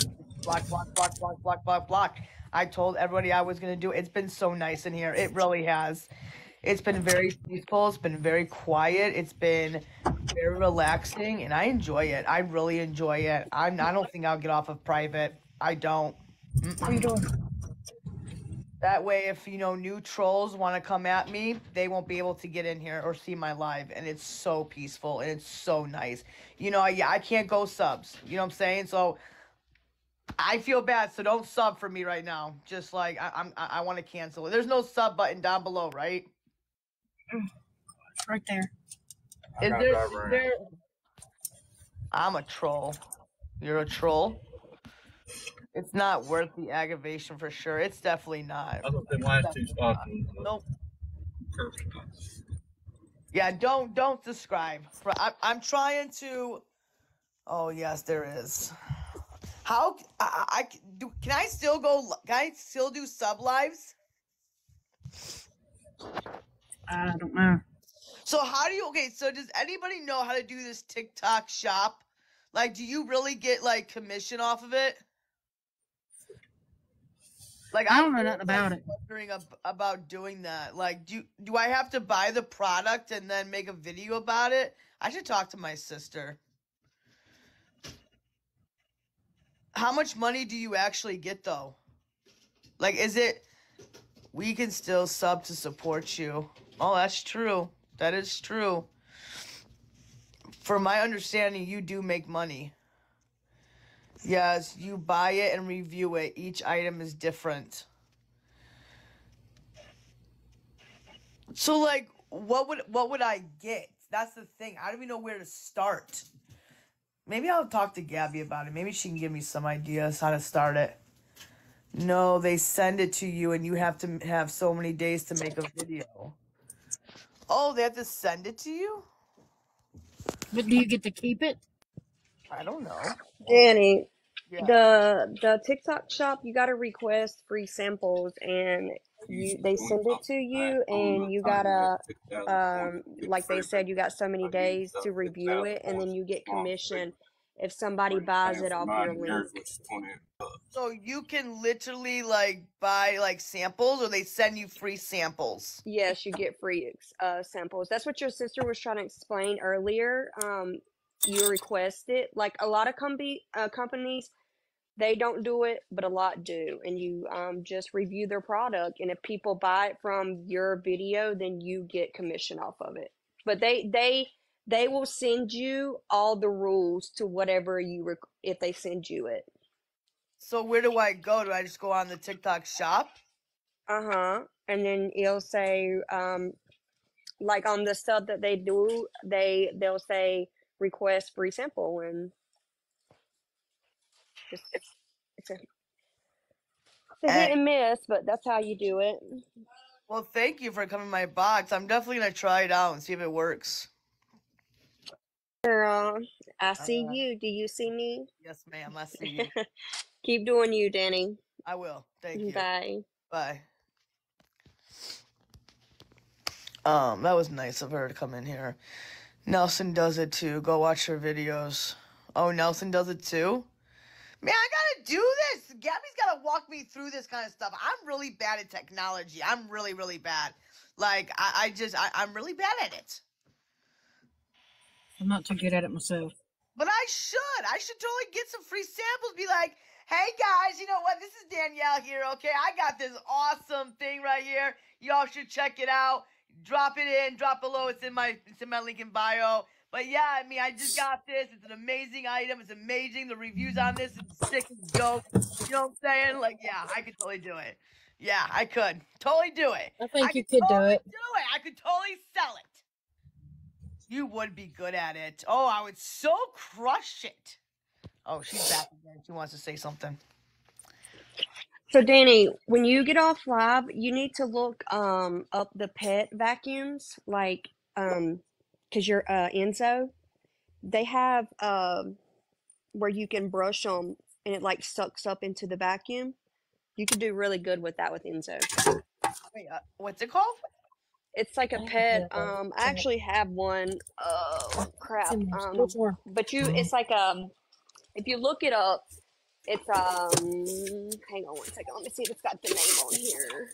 Block. I told everybody I was going to do it. It's been so nice in here. It really has. It's been very peaceful. It's been very quiet. It's been very relaxing, and I enjoy it. I really enjoy it. I don't think I'll get off of private. I don't. What are you doing? That way, if, you know, new trolls want to come at me, they won't be able to get in here or see my live. And it's so peaceful, and it's so nice. You know, I can't go subs. You know what I'm saying? So I feel bad, so don't sub for me right now. Just like, I want to cancel it. There's no sub button down below, right? It's right there. Is there... I'm a troll. You're a troll? It's not worth the aggravation for sure. It's definitely not. I looked at mine too, Nope. Yeah, don't subscribe. I'm trying to. Oh yes, there is. How can I still go? Can I still do sub lives? I don't know. So how do you? Okay, so does anybody know how to do this TikTok shop? Like, do you really get like commission off of it? Like, I don't know nothing about it. Wondering about doing that. Like, do I have to buy the product and then make a video about it? I should talk to my sister. How much money do you actually get though? Like, is it? We can still sub to support you. Oh, that's true. That is true. from my understanding, you do make money. Yes, you buy it and review it. Each item is different. So, like, what would I get? That's the thing. I don't even know where to start. Maybe I'll talk to Gabby about it. Maybe she can give me some ideas how to start it. No, they send it to you, and you have to have so many days to make a video. Oh, they have to send it to you? But do you get to keep it? I don't know. Danny, Yeah. the TikTok shop, you gotta request free samples, and they send it to you, and you gotta like they said, you got so many days to review it, and then you get commission if somebody buys it off your link. So you can literally like buy like samples, or they send you free samples? Yes, you get free samples. That's what your sister was trying to explain earlier. You request it. Like a lot of companies, they don't do it, but a lot do. And you just review their product, and if people buy it from your video, then you get commission off of it. But they will send you all the rules to whatever if they send you it. So where do I go? Do I just go on the TikTok shop? And then it'll say, like on the stuff that they do, they'll say request free sample, and it's a hit and miss, but that's how you do it. Well, thank you for coming to my box. I'm definitely gonna try it out and see if it works. Girl, I see you. Do you see me? Yes, ma'am. I see you. Keep doing you, Danny. I will. Thank you. Bye. Bye. That was nice of her to come in here. Nelson does it too. Go watch her videos. Oh, Nelson does it too? Man, I gotta do this. Gabby's gotta walk me through this kind of stuff. I'm really bad at technology. I'm really, really bad. Like, I'm really bad at it. I'm not too good at it myself. But I should totally get some free samples. Be like, hey guys, you know what? This is Danielle here, okay? I got this awesome thing right here. Y'all should check it out. Drop it in, drop below. It's in my link in bio. But yeah, I mean, I just got this. It's an amazing item. It's amazing. The reviews on this is sick as dope. You know what I'm saying? Like, yeah, I could totally do it. Yeah, I could totally do it. I think you could do it. I could totally sell it. You would be good at it. Oh, I would so crush it. Oh, she's back again. She wants to say something. So Danny, when you get off live, you need to look up the pet vacuums, like because you're Enzo. They have where you can brush them and it like sucks up into the vacuum. You could do really good with that with Enzo. Wait, what's it called? It's like a pet. I actually have one. Oh crap! But it's like if you look it up, it's hang on one second. Let me see if it's got the name on here.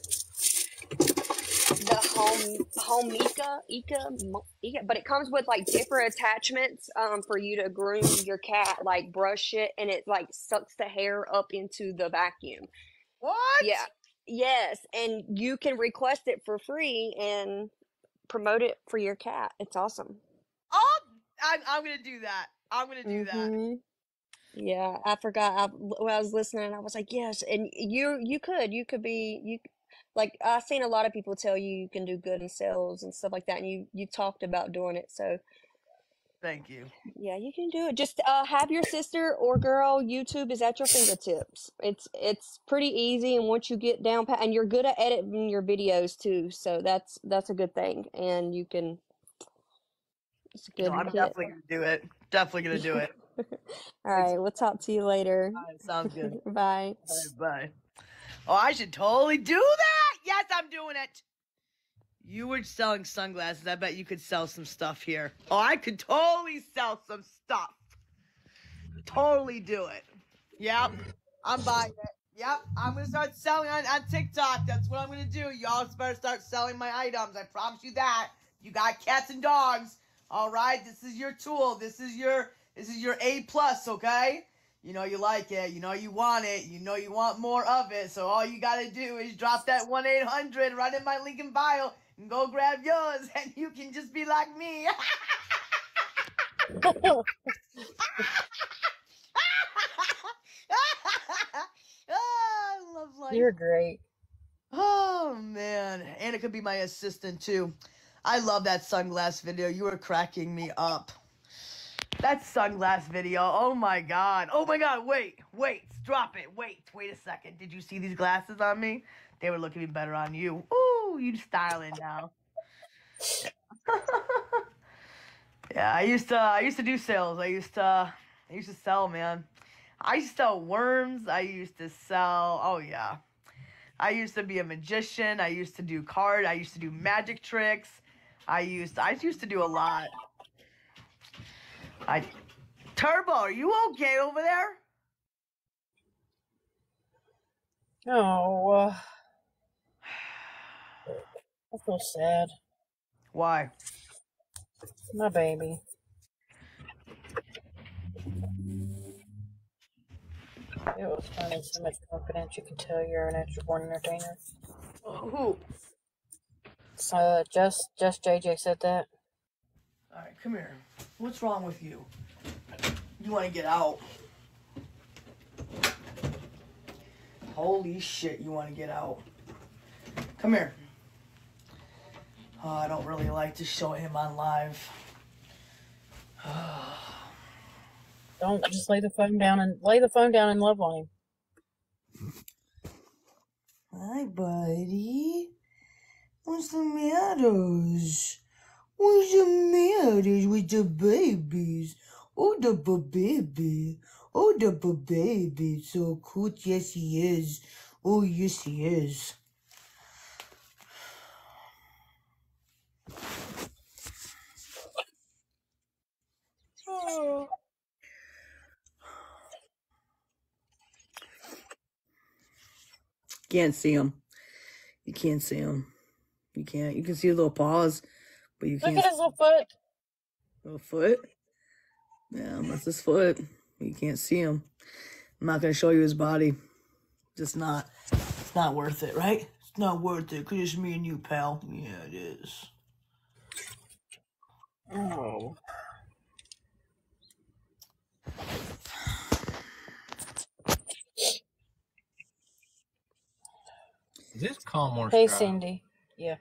The home Ika, but it comes with like different attachments for you to groom your cat, like brush it, and it like sucks the hair up into the vacuum. What? Yeah. Yes, and you can request it for free and promote it for your cat. It's awesome. Oh, I'm gonna do that. I'm gonna do that. Yeah, I forgot. When I was listening, I was like, yes, and you could be like I've seen a lot of people tell you can do good in sales and stuff like that, and you talked about doing it, so. Thank you. Yeah, you can do it. Just have your sister or girl. YouTube is at your fingertips. It's pretty easy, and once you get down pat, and you're good at editing your videos too, so that's a good thing. And you can. It's a good. No, I'm definitely gonna do it. Definitely gonna do it. All right, we'll talk to you later. All right, sounds good. Bye. Bye. Oh, I should totally do that. Yes, I'm doing it. You were selling sunglasses. I bet you could sell some stuff here. Oh, I could totally sell some stuff. Totally do it. Yep. I'm buying it. Yep. I'm going to start selling on TikTok. That's what I'm going to do. Y'all better start selling my items. I promise you that. You got cats and dogs. All right. This is your tool. This is your A+, okay? You know you like it. You know you want it. You know you want more of it. So all you got to do is drop that 1-800 right in my link in bio. And go grab yours, and you can just be like me. I love life. You're great. Oh man, and it could be my assistant too. I love that sunglass video. You were cracking me up. That sunglass video. Oh my god. Oh my god. Wait. Drop it. Wait a second. Did you see these glasses on me? They were looking better on you. Ooh, you styling now. Yeah, I used to do sales. I used to sell, man. I used to sell worms. I used to sell. Oh yeah. I used to be a magician. I used to do card. I used to do magic tricks. I used to do a lot. Turbo, are you okay over there? Oh, I feel sad. Why? My baby. It was finding so much confidence. You can tell you're an extra born entertainer. Who? Just JJ said that. All right, come here. What's wrong with you? You want to get out? Holy shit, you want to get out? Come here. Oh, I don't really like to show him on live. Don't just lay the phone down and love on him. Hi, buddy. What's the matters? What's the matters with the babies? Oh, the baby. Oh, the baby. So cute. Yes, he is. Oh, yes, he is. Oh. Can't see him. You can't see him. You can't. You can see a little paws, but you can't. Look at his little foot. Little foot? Yeah, that's his foot. You can't see him. I'm not gonna show you his body. Just not. It's not worth it, right? It's not worth it because it's me and you, pal. Yeah, it is. Oh. Is this calm or Hey, strong? Cindy. Yeah.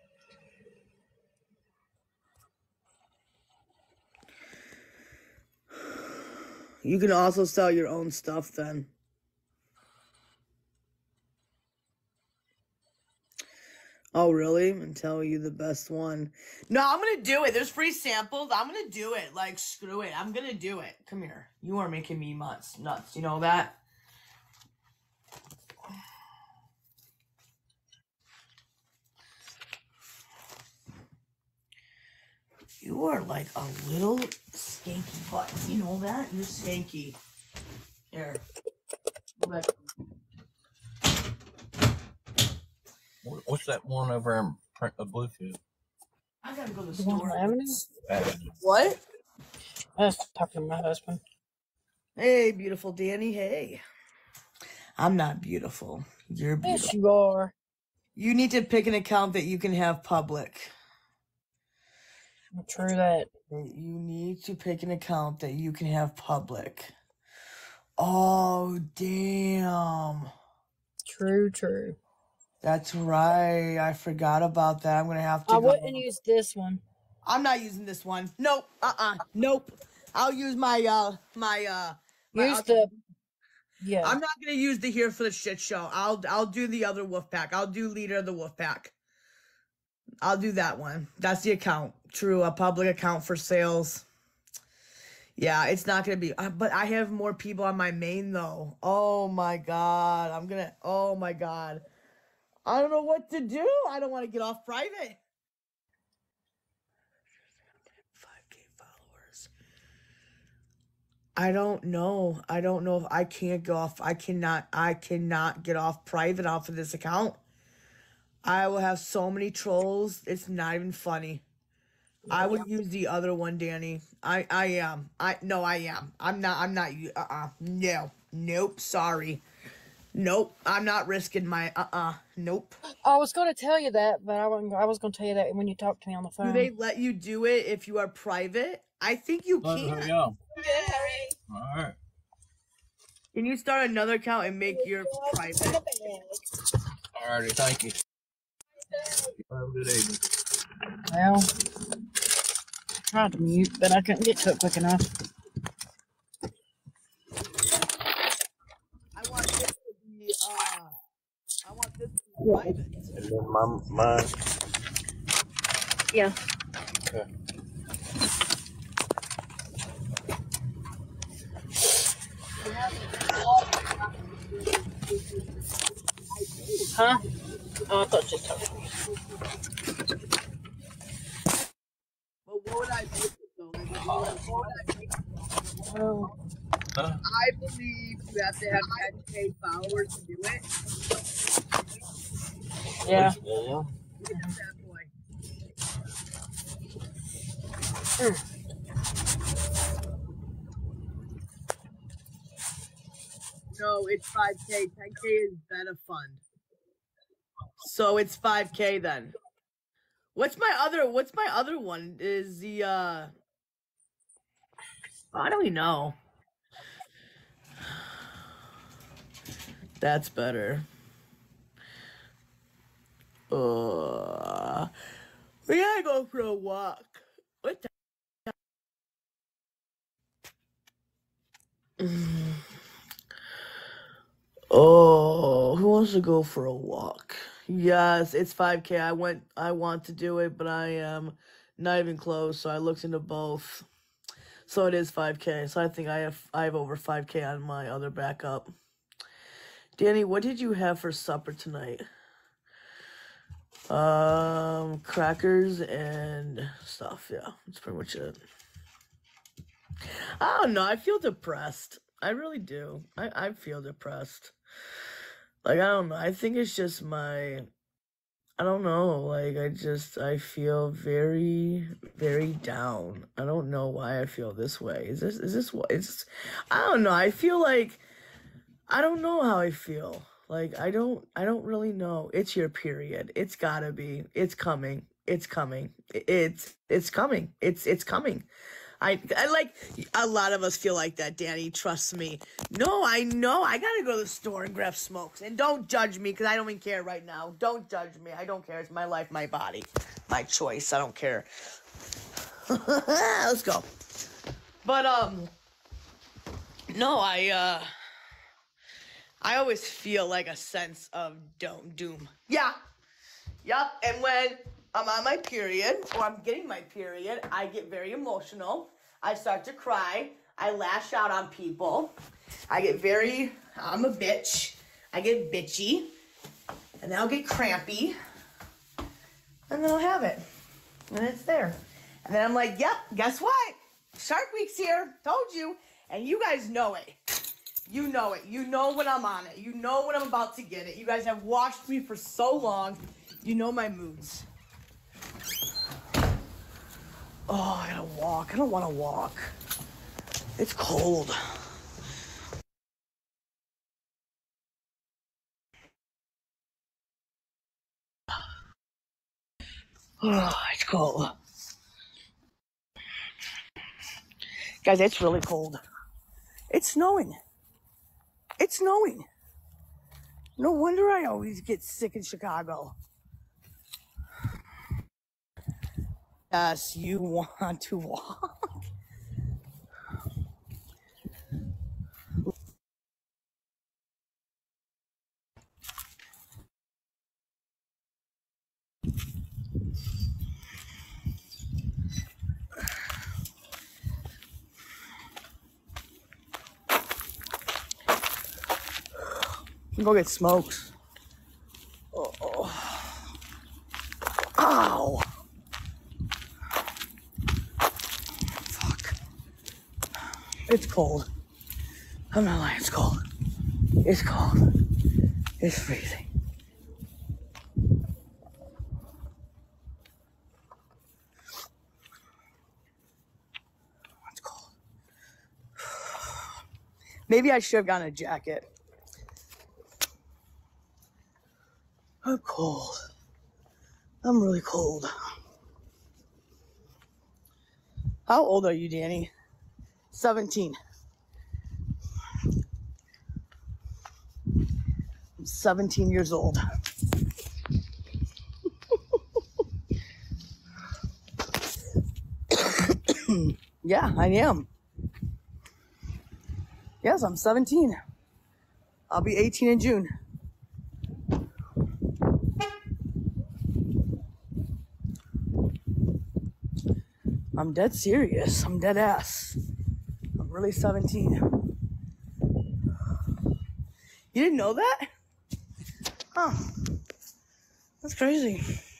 You can also sell your own stuff then. Oh, really? And tell you the best one. No, I'm going to do it. There's free samples. I'm going to do it. Like, screw it. I'm going to do it. Come here. You are making me nuts. You know that? You are like a little skanky butt. You know that? You're skanky. Here. Go back. What's that one over in Bluefield? I gotta go to the The one store. on Avenue? What? I was talking to my husband. Hey, beautiful Danny. Hey. I'm not beautiful. You're beautiful. Yes, you are. You need to pick an account that you can have public. True that. You need to pick an account that you can have public. Oh, damn. True. That's right. I forgot about that. I'm going to have to I go. wouldn't use this one. I'm not using this one. Nope. Nope. I'll use my Use the. Yeah. I'm not going to use the Here for the Shit Show. I'll do the other Wolfpack. I'll do Leader of the Wolfpack. I'll do that one. That's the account. True, a public account for sales. Yeah, it's not going to be... but I have more people on my main, though. Oh, my God. Oh, my God. I don't know what to do. I don't want to get off private. 5K followers. I don't know. I don't know if I can't go off. I cannot get off private off of this account. I will have so many trolls. It's not even funny. I would use the other one, Danny. I am. I am. I'm not. No. Nope. Sorry. Nope. I'm not risking my. Nope. I was going to tell you that, but I was going to tell you that when you talked to me on the Do phone. they let you do it if you are private? I think you can. Yeah. All right. Can you start another account and make your private? Alrighty, thank you. Have a good evening. Well, tried to mute, but I couldn't get to it quick enough. I want this to be private. And then mine. Yeah. Okay. Huh? Oh, I thought you told me. But what would I make it though? Like, what would I make it? Huh? I believe you have to have 10K followers to do it. Yeah. Look at that boy. No, it's 5K. 10K is better fund. So it's 5K then. What's my other one? Is the I don't even know. That's better. We gotta go for a walk. What the Oh, who wants to go for a walk? Yes, it's 5K. I want to do it, but I am not even close, so I looked into both. So it is 5K. So I think I have over 5K on my other backup. Danny, what did you have for supper tonight? Crackers and stuff. Yeah, that's pretty much it. I don't know. I feel depressed. I really do. I feel depressed. Like, I don't know. I think it's just I don't know. Like, I feel very, very down. I don't know why I feel this way. Is this what? I don't know. I feel like, I don't know how I feel. Like, I don't really know. It's your period. It's gotta be. It's coming. It's coming. It's coming. It's coming. I like, a lot of us feel like that, Danny. Trust me. No, I know. I gotta go to the store and grab smokes. And don't judge me, because I don't even care right now. Don't judge me. I don't care. It's my life, my body, my choice. I don't care. Let's go. But, no, I always feel like a sense of doom. Yeah. Yup. And when I'm on my period, or I'm getting my period, I get very emotional. I start to cry. I lash out on people. I'm a bitch. I get bitchy. And then I'll get crampy. And then I'll have it. And it's there. And then I'm like, yep, guess what? Shark Week's here. Told you. And you guys know it. You know it. You know when I'm on it. You know when I'm about to get it. You guys have watched me for so long. You know my moods. Oh, I gotta walk. I don't want to walk. It's cold. Oh, it's cold. Guys, it's really cold. It's snowing. It's snowing. No wonder I always get sick in Chicago. Yes, you want to walk. Go get smokes. Oh. Ow. Fuck. It's cold. I'm not lying, it's cold. It's cold. It's freezing. It's cold. Maybe I should have gotten a jacket. I'm cold. I'm really cold. How old are you, Danny? 17. I'm 17 years old. Yeah, I am. Yes, I'm 17. I'll be 18 in June. I'm dead serious. I'm dead ass. I'm really 17. You didn't know that? Huh. That's crazy.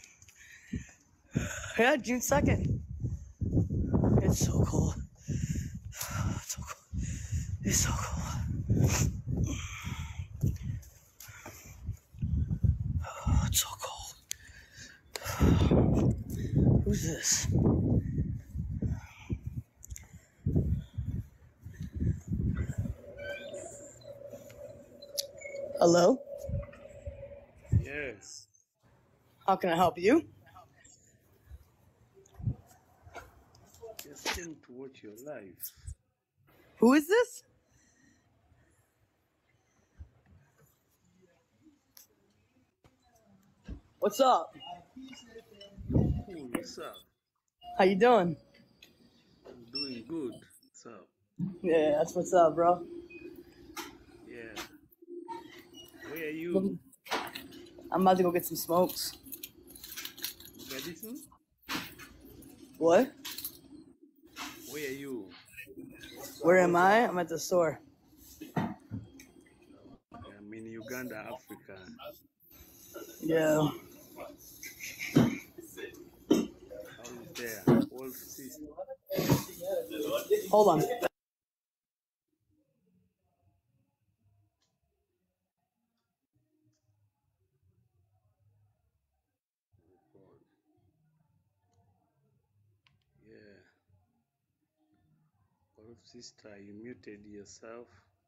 Yeah, June 2nd. It's so cold. It's so cold. It's so cold. Oh, it's so cold. Who's this? Hello? Yes. How can I help you? Just came to watch your live. Who is this? What's up? Cool, what's up? How you doing? I'm doing good. What's up? Yeah, that's what's up, bro. Yeah. Where are you? I'm about to go get some smokes. Medicine? What? Where are you? Where am I? I'm at the store. I'm in Uganda, Africa. Yeah. How is there? Wolf sister. Hold on. Yeah. Wolf sister, you muted yourself.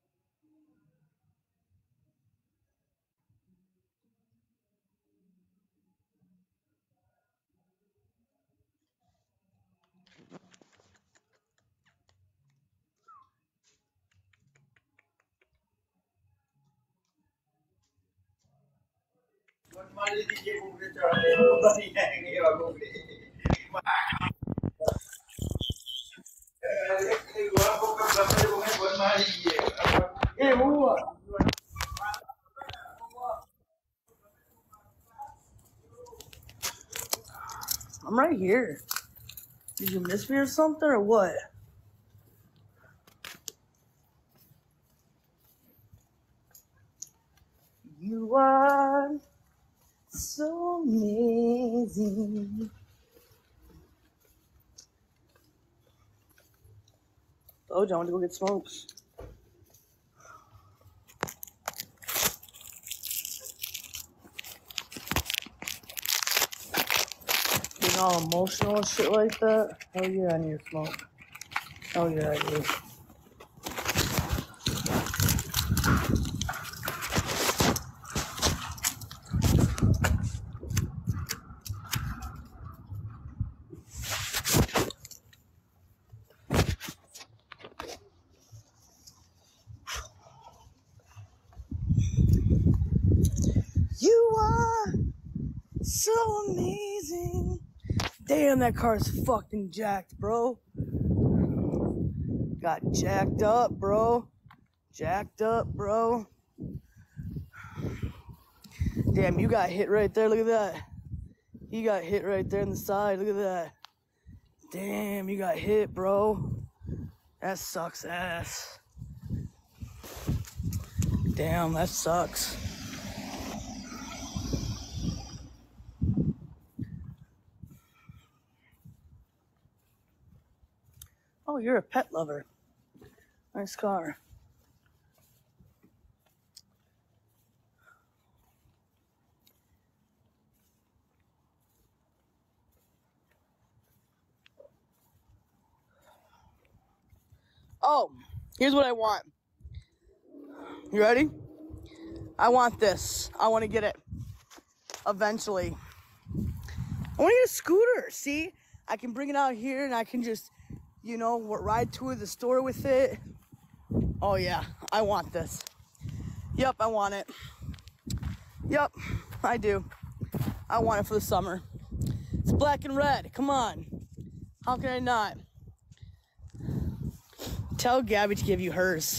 I'm right here. Did you miss me or something or what? You are so amazing. Oh, John, I want to go get smokes. Getting all emotional and shit like that. Hell yeah, I need a smoke. Hell yeah, I do. You are so amazing. Damn, that car's fucking jacked, bro. Got jacked up, bro. Jacked up, bro. Damn, you got hit right there. Look at that. You got hit right there in the side. Look at that. Damn, you got hit, bro. That sucks ass. Damn, that sucks. Oh, you're a pet lover. Nice car. Oh, here's what I want. You ready? I want this. I want to get it. eventually. I want to get a scooter. See, I can bring it out here and I can just, you know, ride to the store with it. Oh yeah, I want this. Yep, I want it. Yep, I do. I want it for the summer. It's black and red. Come on. How can I not? Tell Gabby to give you hers.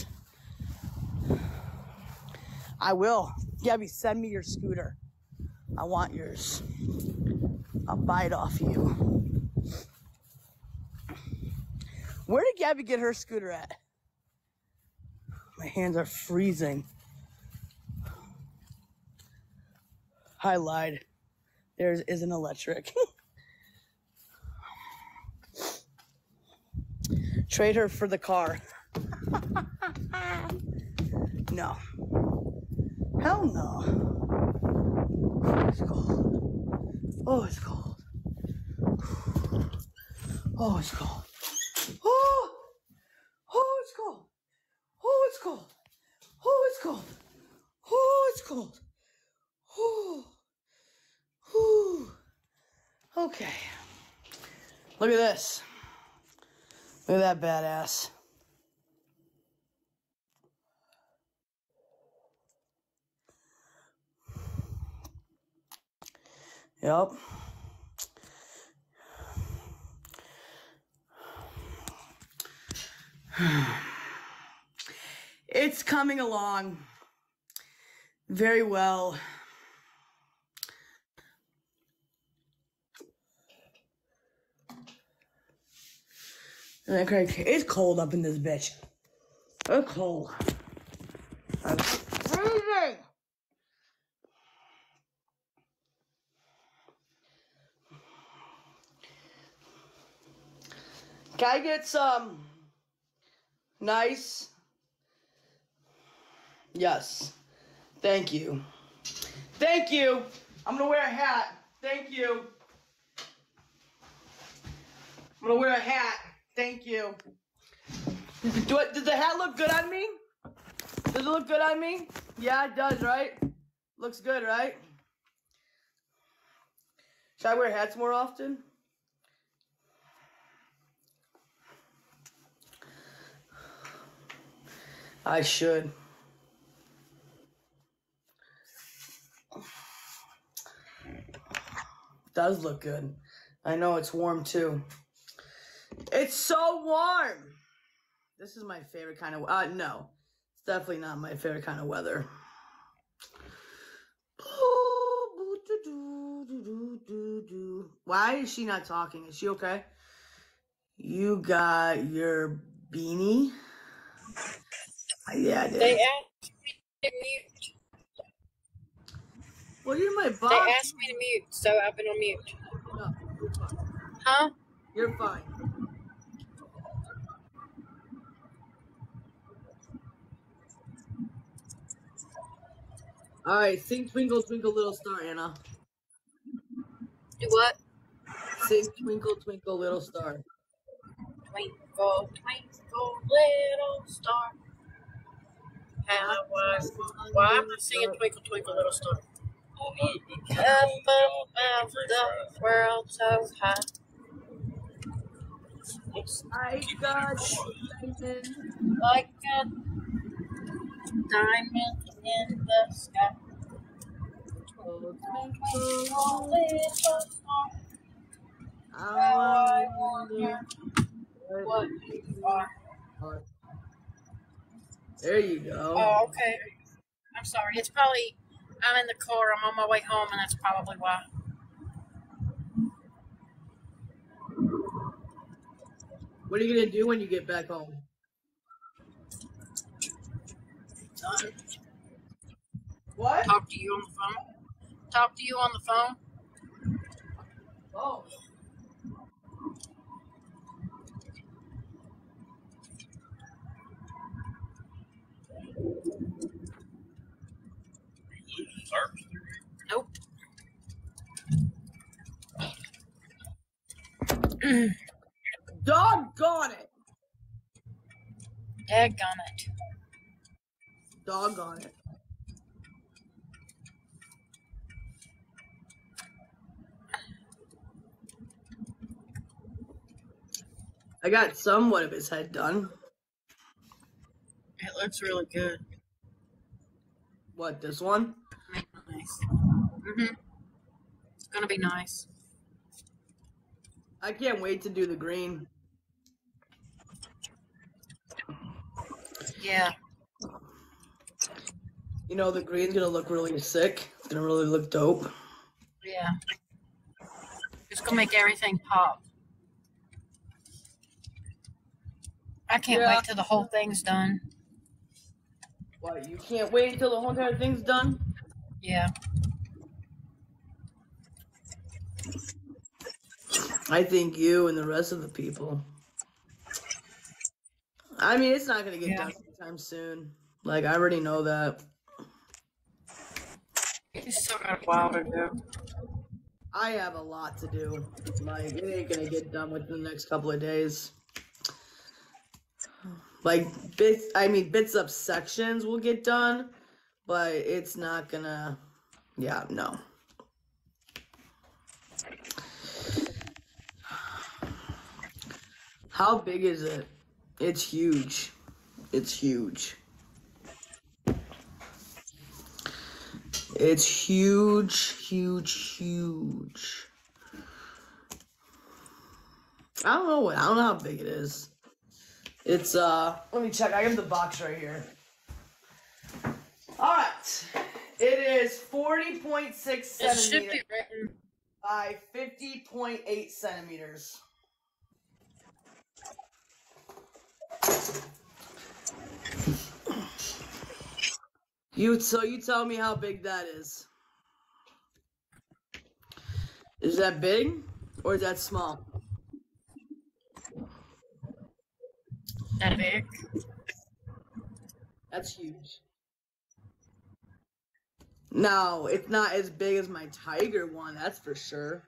I will. Gabby, send me your scooter. I want yours. I'll buy it off you. Where did Gabby get her scooter at? My hands are freezing. I lied. Theirs isn't electric. Trade her for the car. No. Hell no. It's cold. Oh, it's cold. Oh, it's cold. Oh, oh, it's cold. Oh, it's cold. Oh, it's cold. Oh, it's cold. Oh, oh. Okay. Look at this. Look at that badass. Yep. It's coming along very well. It's cold up in this bitch. It's cold. I'm freezing. Can I get some nice? Yes. Thank you. Thank you. I'm gonna wear a hat. Thank you. I'm gonna wear a hat. Thank you. Does the hat look good on me? Does it look good on me? Yeah, it does, right? Looks good, right? Should I wear hats more often? I should. Does look good. I know it's warm too. It's so warm. This is my favorite kind of, no. It's definitely not my favorite kind of weather. Why is she not talking? Is she okay? You got your beanie? Yeah, I did. They asked me to mute. Well, you're my boss. They asked me to mute, so I've been on mute. No, you're fine. Huh? You're fine. All right, sing Twinkle Twinkle Little Star, Anna. Do what? Sing Twinkle Twinkle Little Star. Twinkle, twinkle, little star. How I why am I singing Twinkle, Twinkle, Little Star? Up above the world so high. I got diamond. Like a diamond in the sky. Twinkle, little star. How I wonder what you are. There you go. Oh, okay. I'm sorry. It's probably, I'm in the car. I'm on my way home, and that's probably why. What are you going to do when you get back home? What? Talk to you on the phone. Talk to you on the phone. Oh. Nope. Doggone it. Daggone it. Doggone it. I got somewhat of his head done. It looks really good. What, this one? Nice. It's gonna be nice. I can't wait to do the green. Yeah. You know, the green's gonna look really sick. It's gonna really look dope. Yeah. It's gonna make everything pop. I can't wait till the whole thing's done. What, you can't wait until the whole entire thing's done? Yeah. I think you and the rest of the people. I mean, it's not gonna get done anytime soon. Like, I already know that. You still got a while to go. I have a lot to do. Like, it ain't gonna get done within the next couple of days. Like, bits up sections will get done, but it's not gonna, yeah, no. How big is it? It's huge. It's huge. It's huge, huge, huge. I don't know how big it is. It's, let me check. I have the box right here. All right. It is 40.6 centimeters by 50.8 centimeters. So you tell me how big that is. Is that big or is that small? That big? That's huge. No, it's not as big as my tiger one, that's for sure.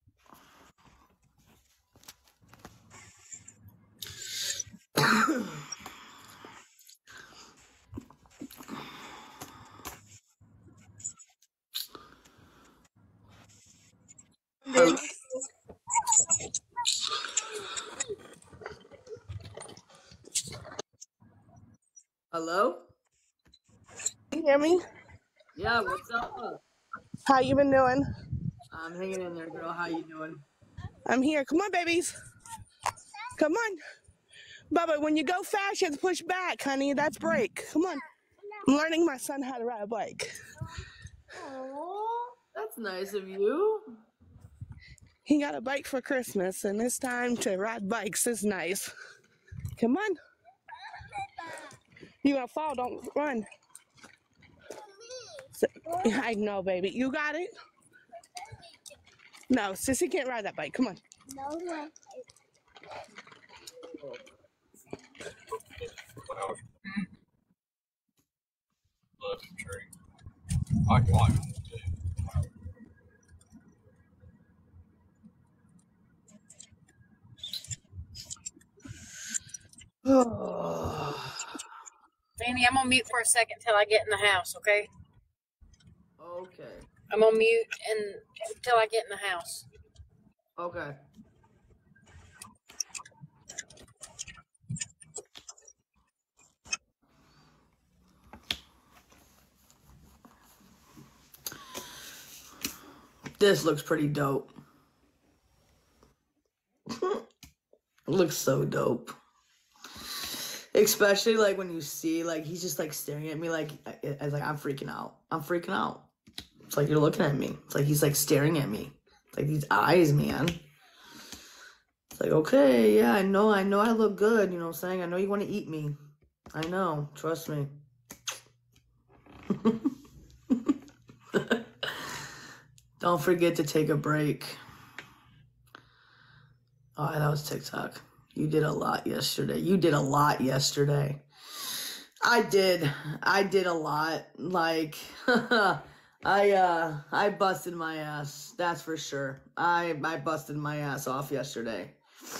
Hello? Can you hear me? Yeah, what's up? How you been doing? I'm hanging in there, girl. How you doing? I'm here. Come on, babies. Come on. Bubba, when you go fast, you have to push back, honey. That's brake. Come on. I'm learning my son how to ride a bike. Oh, that's nice of you. He got a bike for Christmas, and it's time to ride bikes. It's nice. Come on. You're going to fall. Don't run. I know, baby. You got it? No, Sissy can't ride that bike. Come on. No way. I climb it too. Danny, I'm on mute for a second till I get in the house, okay? Okay. I'm on mute until I get in the house. Okay. This looks pretty dope. Looks so dope. Especially like when you see like he's just like staring at me like it's like I'm freaking out. I'm freaking out. It's like you're looking at me. It's like he's like staring at me. It's like these eyes, man. It's like, okay, yeah, I know I look good, you know what I'm saying? I know you want to eat me. I know, trust me. Don't forget to take a break. Oh, that was TikTok. You did a lot yesterday. You did a lot yesterday. I did a lot. Like, I busted my ass. That's for sure. I busted my ass off yesterday.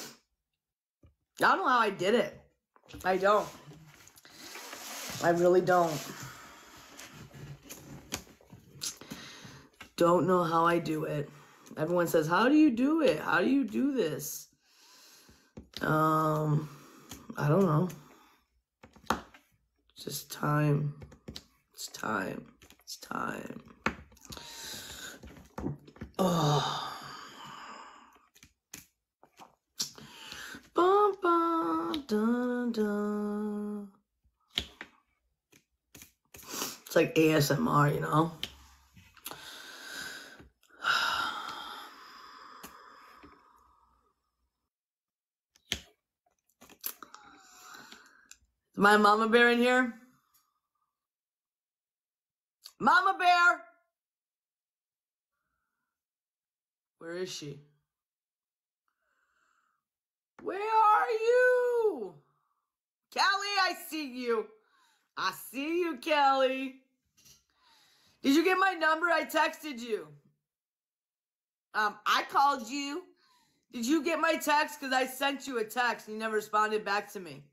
I don't know how I did it. I don't. I really don't. Don't know how I do it. Everyone says, how do you do it? How do you do this? I don't know. It's just time. It's time. It's time. Oh. Bum, bum, dun, dun. It's like ASMR, you know? Is my mama bear in here? Mama bear! Where is she? Where are you? Kelly, I see you. I see you, Kelly. Did you get my number? I texted you. I called you. Did you get my text? Because I sent you a text and you never responded back to me.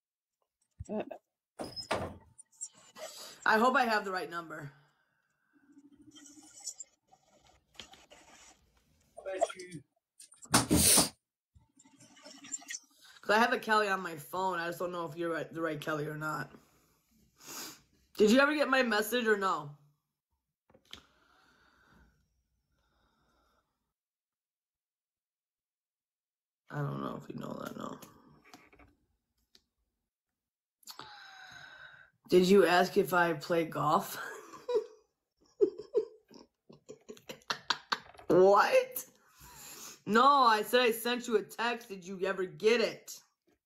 I hope I have the right number. Because I have a Kelly on my phone. I just don't know if you're the right Kelly or not. Did you ever get my message or no? I don't know if you know that, no. Did you ask if I play golf? What? No, I said I sent you a text. Did you ever get it?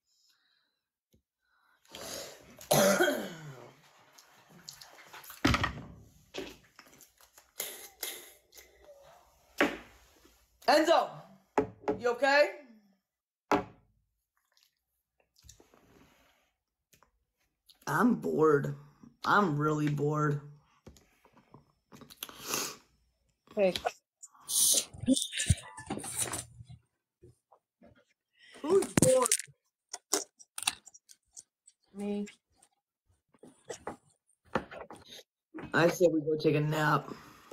Enzo, you okay? I'm bored. I'm really bored. Hey. Who's bored? Me. I said we go take a nap.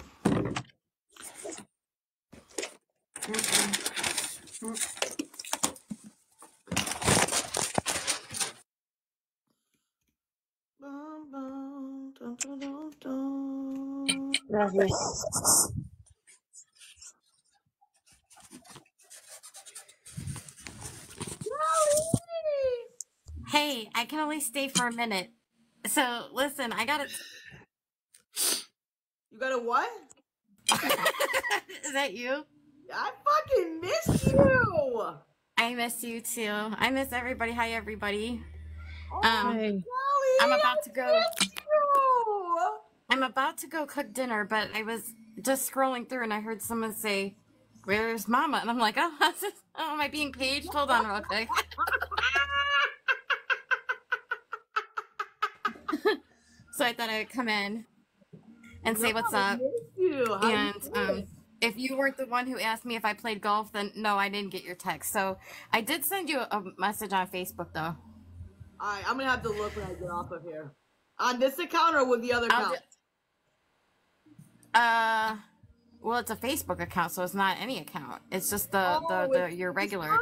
Hey, I can only stay for a minute. So, listen, I gotta... You got a what? Is that you? I fucking miss you. I miss you too. I miss everybody. Hi, everybody. Hey. I'm about to go... Miss you. I'm about to go cook dinner, but I was just scrolling through and I heard someone say, "Where's Mama?" And I'm like, oh, am I being paged? Hold on real quick. So I thought I would come in and say what's up. And if you weren't the one who asked me if I played golf, then no, I didn't get your text. So I did send you a message on Facebook, though. Alright, I'm gonna have to look when I get off of here. On this account or with the other account? Well, it's a Facebook account, so it's not any account. It's just your regular.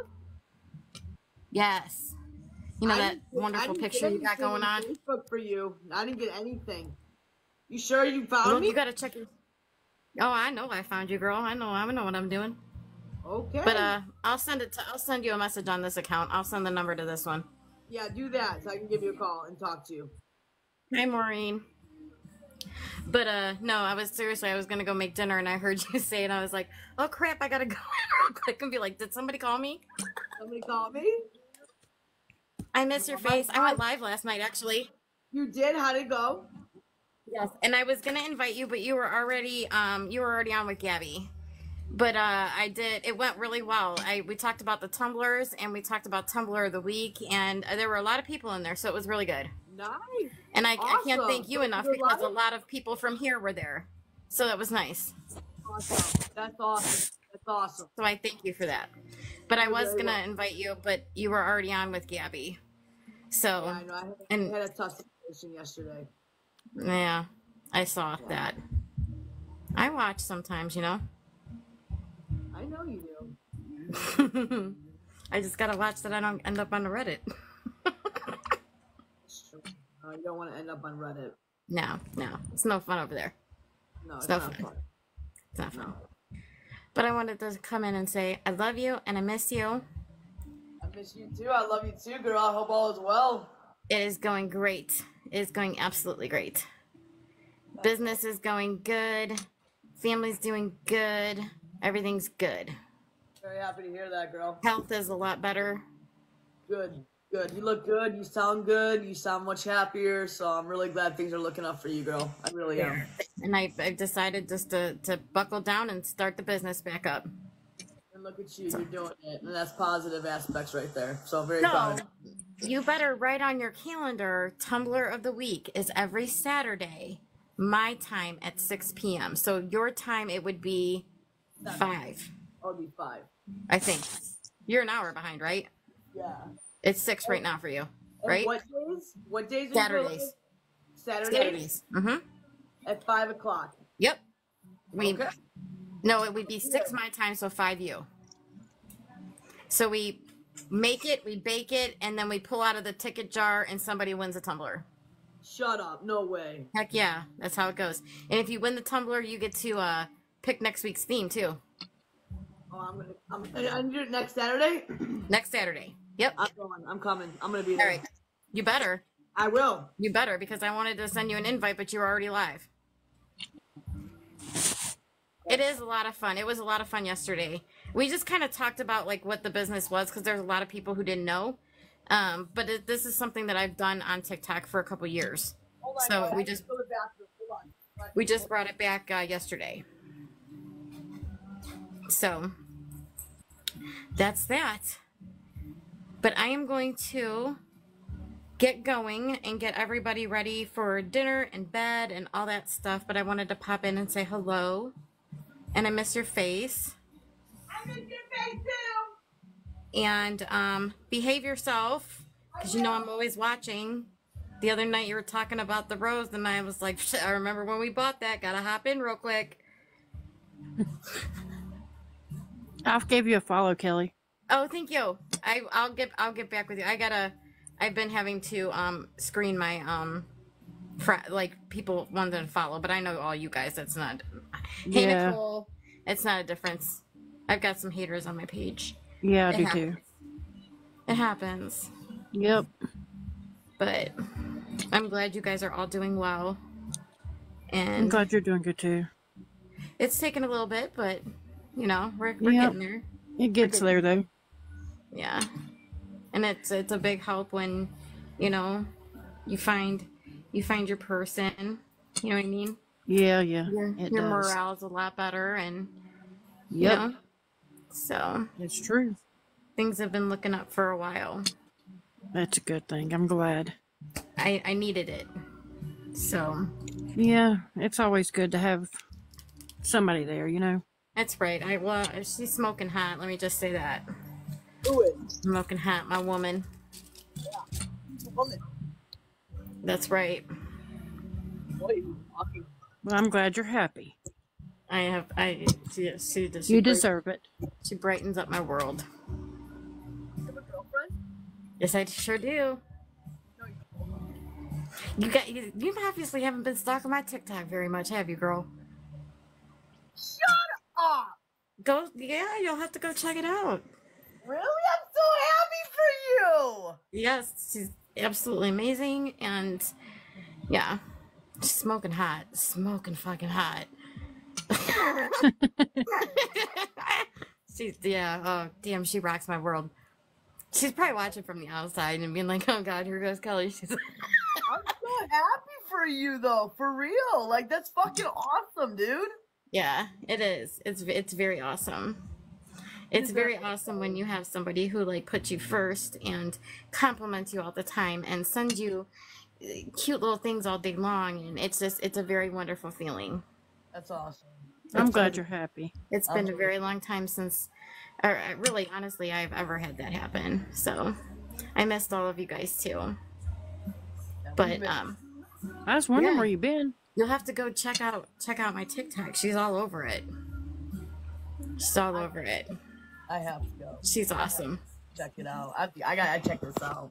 Yes. You know that wonderful picture you got going on? Facebook for you. I didn't get anything. You sure you found me? You gotta check your... Oh, I know I found you, girl. I know what I'm doing. Okay. But I'll send you a message on this account. I'll send the number to this one. Yeah, do that so I can give you a call and talk to you. Hi, Maureen. But no, I was gonna go make dinner and I heard you say it. And I was like, oh crap, I gotta go real quick and be like, did somebody call me? Somebody call me? I miss your face. I went live last night, actually. You did? How'd it go? Yes. And I was gonna invite you, but you were already on with Gabby. But I did. It went really well. We talked about the tumblers and we talked about Tumbler of the Week, and there were a lot of people in there, so it was really good. Nice. And I can't Awesome. thank you enough because a lot of people from here were there, so that was nice. Awesome. That's awesome. That's awesome. So I thank you for that. But I was gonna invite you, but you were already on with Gabby. So Yeah, I know. I had a tough situation yesterday. Yeah, I saw that. I watch sometimes, you know. I know you do. I just gotta watch that I don't end up on the Reddit. You don't want to end up on Reddit. No, it's no fun over there. No, It's it's no not fun. fun. It's not fun. But I wanted to come in and say I love you and I miss you. I miss you too. I love you too, girl. I hope all is well. It is going great. It is going absolutely great. Business is going good. Family's doing good. Everything's good. Very happy to hear that, girl. Health is a lot better. Good. You look good. You sound good. You sound much happier. So I'm really glad things are looking up for you, girl. I really am. And I've decided just to buckle down and start the business back up. And look at you. You're doing it. And that's positive aspects right there. So very So, proud. you better write on your calendar, Tumblr of the Week is every Saturday, my time at 6 p.m. So your time, it would be 5. I'll be 5. I think. You're an hour behind, right? Yeah. It's 6 right now for you, And right? What days? What days? are you Saturdays. doing? Saturdays. Mm-hmm. At 5 o'clock. Yep. Okay. No, it would be 6 my time, so 5 you. So we make it, we bake it, and then we pull out of the ticket jar and somebody wins a tumbler. Shut up. No way. Heck yeah, that's how it goes. And if you win the tumbler, you get to pick next week's theme too. Oh, I'm gonna do it next Saturday. Next Saturday. Yep. I'm going. I'm coming. I'm gonna be there. All right. You better. I will. You better, because I wanted to send you an invite, but you were already live. It is a lot of fun. It was a lot of fun yesterday. We just kind of talked about like what the business was, because there's a lot of people who didn't know. But this is something that I've done on TikTok for a couple years. Hold on, So guys. we just Go to the bathroom. Hold on. we just brought it back yesterday. So that's that. But I am going to get going and get everybody ready for dinner and bed and all that stuff. But I wanted to pop in and say hello. And I miss your face. I miss your face too. And behave yourself, because you know I'm always watching. The other night you were talking about the rose, and I was like, I remember when we bought that. Gotta hop in real quick. I'll give you a follow, Kelly. Oh, thank you. I'll get back with you. I've been having to screen my like people wanted to follow, but I know all you guys. That's not. Hey Yeah. Nicole, it's not a difference. I've got some haters on my page. Yeah, I It do happens. too. It happens. Yep. But I'm glad you guys are all doing well. I'm And glad you're doing good too. it's taken a little bit, but you know, we're Yep. getting there. It gets there though. Yeah. And it's a big help when, you know, you find your person. You know what I mean? Yeah, yeah. Your It your does. morale's a lot better, and Yep. you know, so It's true. things have been looking up for a while. That's a good thing. I'm glad. I needed it. So Yeah, it's always good to have somebody there, you know. that's right. She's smoking hot. Let me just say that. Do it. Smoking hot, my woman. Woman. That's right. What are you talking? Well, I'm glad you're happy. She You deserve it. She brightens up my world. You have a girlfriend? Yes, I sure do. You obviously haven't been stalking my TikTok very much, have you, girl? Shut up. Yeah, you'll have to go check it out. Really? I'm so happy for you. Yes, she's absolutely amazing, and yeah, she's smoking hot, smoking fucking hot. Oh damn, she rocks my world. She's probably watching from the outside and being like, oh god, here goes Kelly. She's like, I'm so happy for you though, for real. Like that's fucking awesome, dude. yeah, it is. It's very awesome. It's very awesome when you have somebody who like puts you first and compliments you all the time and sends you cute little things all day long, and it's a very wonderful feeling. That's awesome. I'm glad you're happy. It's been a very long time since, or really, honestly, I've ever had that happen. So I missed all of you guys too. But I was wondering yeah. where you been. You'll have to go check out my TikTok. She's all over it. She's all over it. I have to go. She's awesome. check it out. I gotta check this out.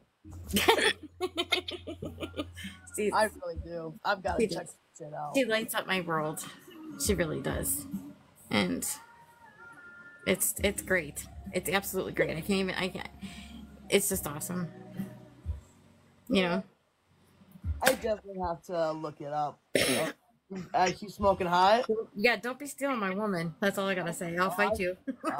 See, I really do. I've got to She check does. this shit out. She lights up my world. She really does. And it's great. It's absolutely great. I can't. It's just awesome. You know? I definitely have to look it up. I keep smoking hot. Yeah, don't be stealing my woman. That's all I gotta say. I'll fight you.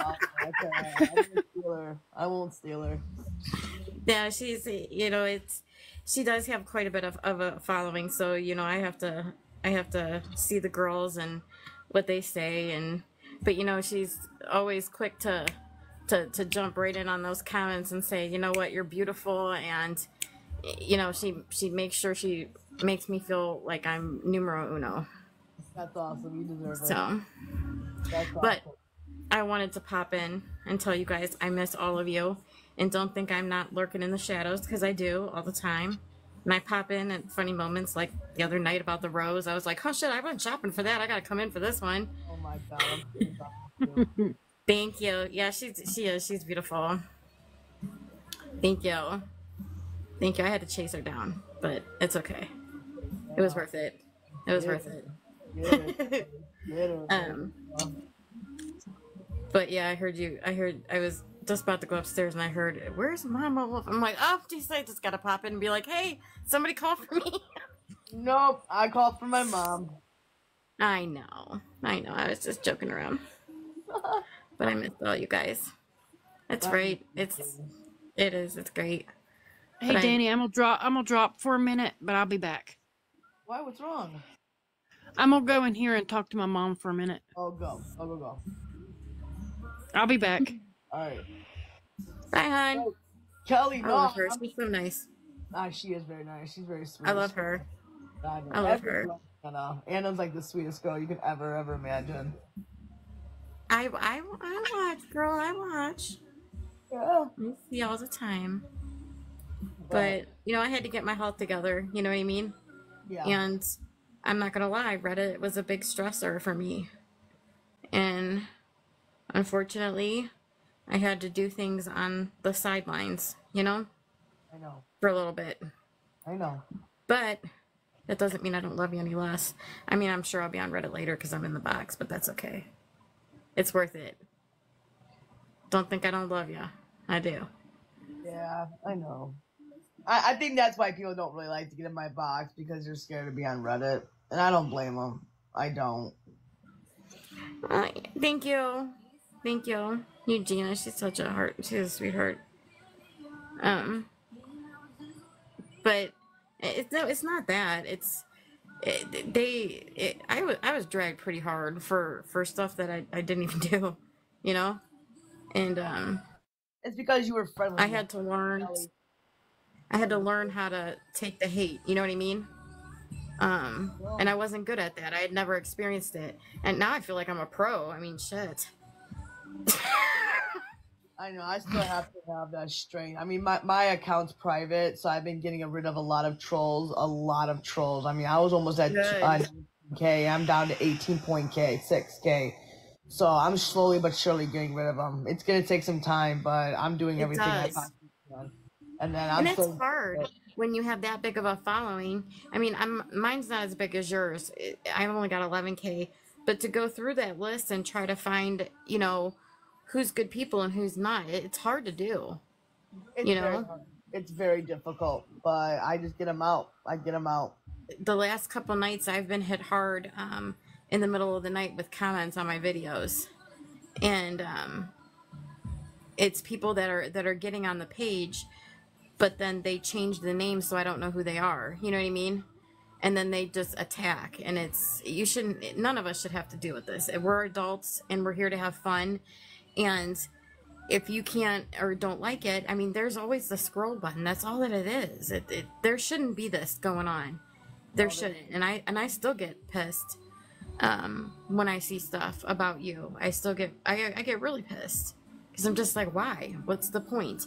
Okay. I won't steal her. Yeah, she's, you know, she does have quite a bit of a following, so, you know, I have to see the girls and what they say, but, you know, she's always quick to jump right in on those comments and say, you know what, you're beautiful, and, you know, she makes sure she makes me feel like I'm numero uno. That's awesome. You deserve it. So, That's awesome. but I wanted to pop in and tell you guys I miss all of you. And don't think I'm not lurking in the shadows, because I do all the time. And I pop in at funny moments, like the other night about the rose. I was like, oh shit, I went shopping for that. I gotta come in for this one. Oh my god. Thank you. Yeah, she is. She's beautiful. Thank you. Thank you. I had to chase her down, but it's okay. It was worth it. It was worth it. But yeah, I was just about to go upstairs and I heard, where's Mama Wolf? I'm like, oh, geez, I just gotta pop in and be like, hey, somebody call for me. Nope, I called for my mom. I know. I was just joking around. But I missed all you guys. That's right. It is. It's great. Hey, Danny, I'm gonna drop for a minute, but I'll be back. Why? What's wrong? I'm gonna go in here and talk to my mom for a minute. Oh, go. Go. I'll be back. All right. Bye, hon. Oh, Kelly, I no. love her. She's so nice. She is very nice. She's very sweet. I love her. I love her. Anna's like the sweetest girl you could ever imagine. I watch, girl. I watch. Yeah. I see all the time. But, you know, I had to get my health together. You know what I mean? Yeah. And I'm not going to lie. Reddit was a big stressor for me. And unfortunately, I had to do things on the sidelines, you know? I know. For a little bit. I know. But that doesn't mean I don't love you any less. I mean, I'm sure I'll be on Reddit later because I'm in the box, but that's okay. It's worth it. Don't think I don't love you. I do. Yeah, I know. I think that's why people don't really like to get in my box, because they're scared to be on Reddit. And I don't blame them. I don't. Thank you. Thank you. Eugenia, she's such a heart. She's a sweetheart. But it's not that. I was dragged pretty hard for stuff that I didn't even do, you know? And it's because you were friendly. I had to learn how to take the hate, you know what I mean? And I wasn't good at that. I had never experienced it. And now I feel like I'm a pro. I mean, shit. I know, I still have to have that strength. I mean, my account's private, so I've been getting rid of a lot of trolls. I mean, I was almost at 9K. I'm down to 6K. So I'm slowly but surely getting rid of them. It's going to take some time, but I'm doing everything I possibly can. And it's hard when you have that big of a following. I mean, mine's not as big as yours. I've only got 11K. But to go through that list and try to find, you know, who's good people and who's not, it's hard to do. It's very difficult, but I just get them out. The last couple nights I've been hit hard in the middle of the night with comments on my videos. And it's people that are getting on the page, but then they change the name so I don't know who they are. You know what I mean? And then they just attack, and none of us should have to deal with this. We're adults and we're here to have fun. And if you can't or don't like it, I mean, there's always the scroll button. That's all that it is. There shouldn't be this going on. There shouldn't. And I still get pissed when I see stuff about you. I get really pissed because I'm just like, why? What's the point?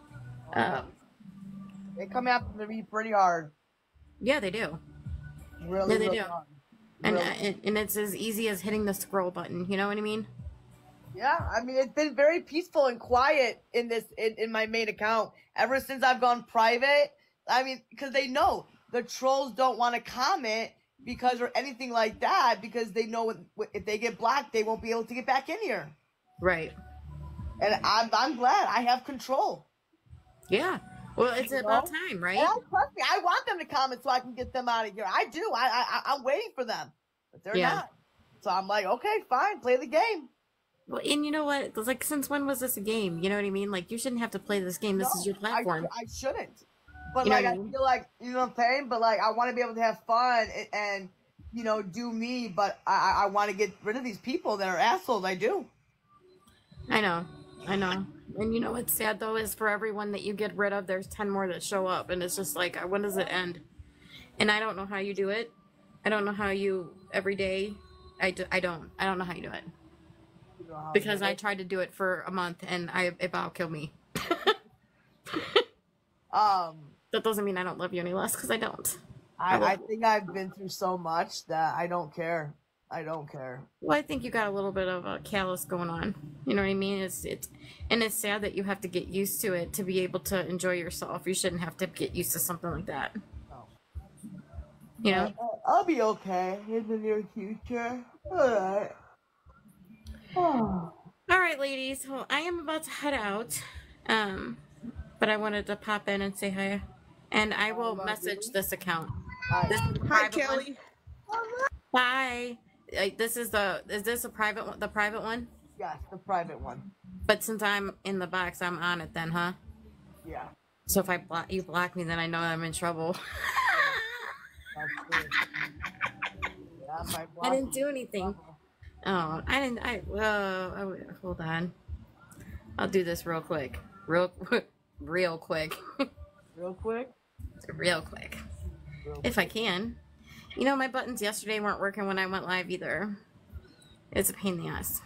They come after me pretty hard. Yeah, they do. Really, yeah, they really do. hard. And it's as easy as hitting the scroll button. You know what I mean? Yeah, I mean, it's been very peaceful and quiet in my main account ever since I've gone private. I mean, because they know the trolls don't want to comment because or anything like that because they know if they get blocked, they won't be able to get back in here. Right. And I'm glad I have control. Yeah. Well, it's about time, right? And trust me, I want them to comment so I can get them out of here. I do. I'm waiting for them, but they're not. So I'm like, okay, fine, play the game. Well, and you know what? It's like, since when was this a game? You know what I mean? Like, you shouldn't have to play this game. This is your platform. I shouldn't. But You know like, what I I mean? feel like, you know what I'm saying? But like, I want to be able to have fun and you know, do me. But I want to get rid of these people that are assholes. I do. I know. And you know what's sad though is for everyone that you get rid of, there's 10 more that show up, and it's just like, when does it end? And I don't know how you do it. I don't know how you every day. I don't know how you do it because I tried to do it for a month and it about killed me. That doesn't mean I don't love you any less because I don't. I think I've been through so much that I don't care. I don't care. Well, I think you got a little bit of a callous going on. You know what I mean? It's sad that you have to get used to it to be able to enjoy yourself. You shouldn't have to get used to something like that. No. You know? I'll be okay in the near future. All right. All right, ladies. Well, I am about to head out. But I wanted to pop in and say hi. And I will message this account. This is the Hi, private one. Kelly. Bye. Is this a private one? The private one? Yes, the private one. But since I'm in the box, I'm on it then, huh? Yeah. So if you block me, then I know I'm in trouble. I didn't do anything. Oh, I didn't. Hold on. I'll do this real quick. Real quick. Real quick? Real quick. If I can. You know, my buttons yesterday weren't working when I went live either. It's a pain in the ass.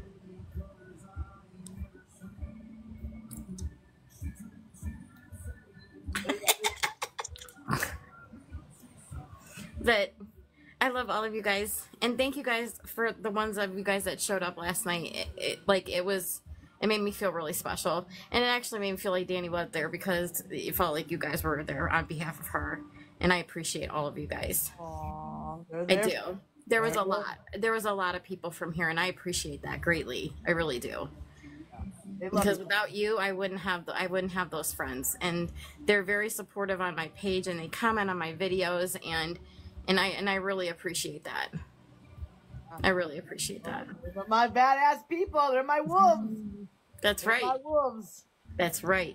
But I love all of you guys, and thank you guys for the ones of you guys that showed up last night. It made me feel really special, and it actually made me feel like Danny was there because it felt like you guys were there on behalf of her, and I appreciate all of you guys. Aww, I do. There was a lot of people from here, and I appreciate that greatly. I really do. Because without you, I wouldn't have those friends, and they're very supportive on my page, and they comment on my videos, and I really appreciate that. I really appreciate that. They're my badass people. They're my wolves. That's right. My wolves. That's right.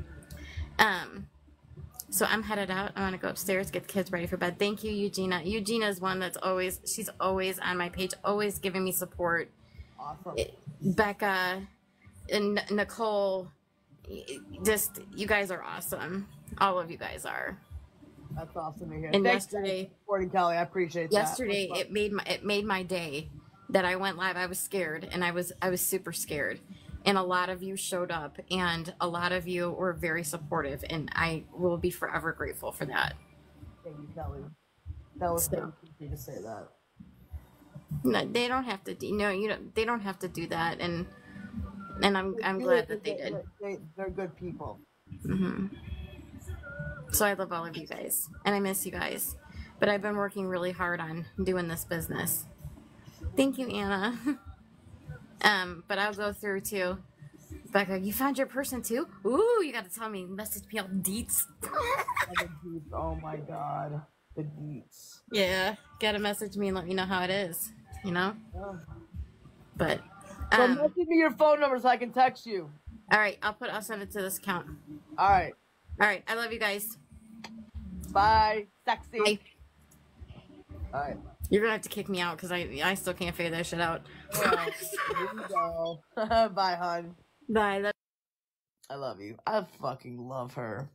So I'm headed out. I want to go upstairs, get the kids ready for bed. Thank you, Eugenia. Eugenia is one that's she's always on my page, always giving me support. Awesome. Becca and Nicole, just, you guys are awesome. All of you guys are. That's awesome to hear. And Thanks yesterday, for supporting Kelly. I appreciate that. yesterday it made my day that I went live. I was scared, and I was super scared. And a lot of you showed up, and a lot of you were very supportive, and I will be forever grateful for that. Thank you, Kelly. That was so easy to say that. No, they don't have to. They don't have to do that, and I'm glad that they did. They're good people. Mm-hmm. So I love all of you guys, and I miss you guys. But I've been working really hard on doing this business. Thank you, Anna. But I'll go through too. Becca, you found your person too? Ooh, you got to tell me. Message me all deets. Oh my god, the deets. Yeah, gotta message me and let me know how it is. You know. Yeah. But. So message me your phone number so I can text you. All right, I'll send it to this account. All right. All right, I love you guys. Bye, sexy. Bye. All right. You're gonna have to kick me out because I still can't figure that shit out. Well, here we go. Bye, hon. Bye. I love you. I fucking love her.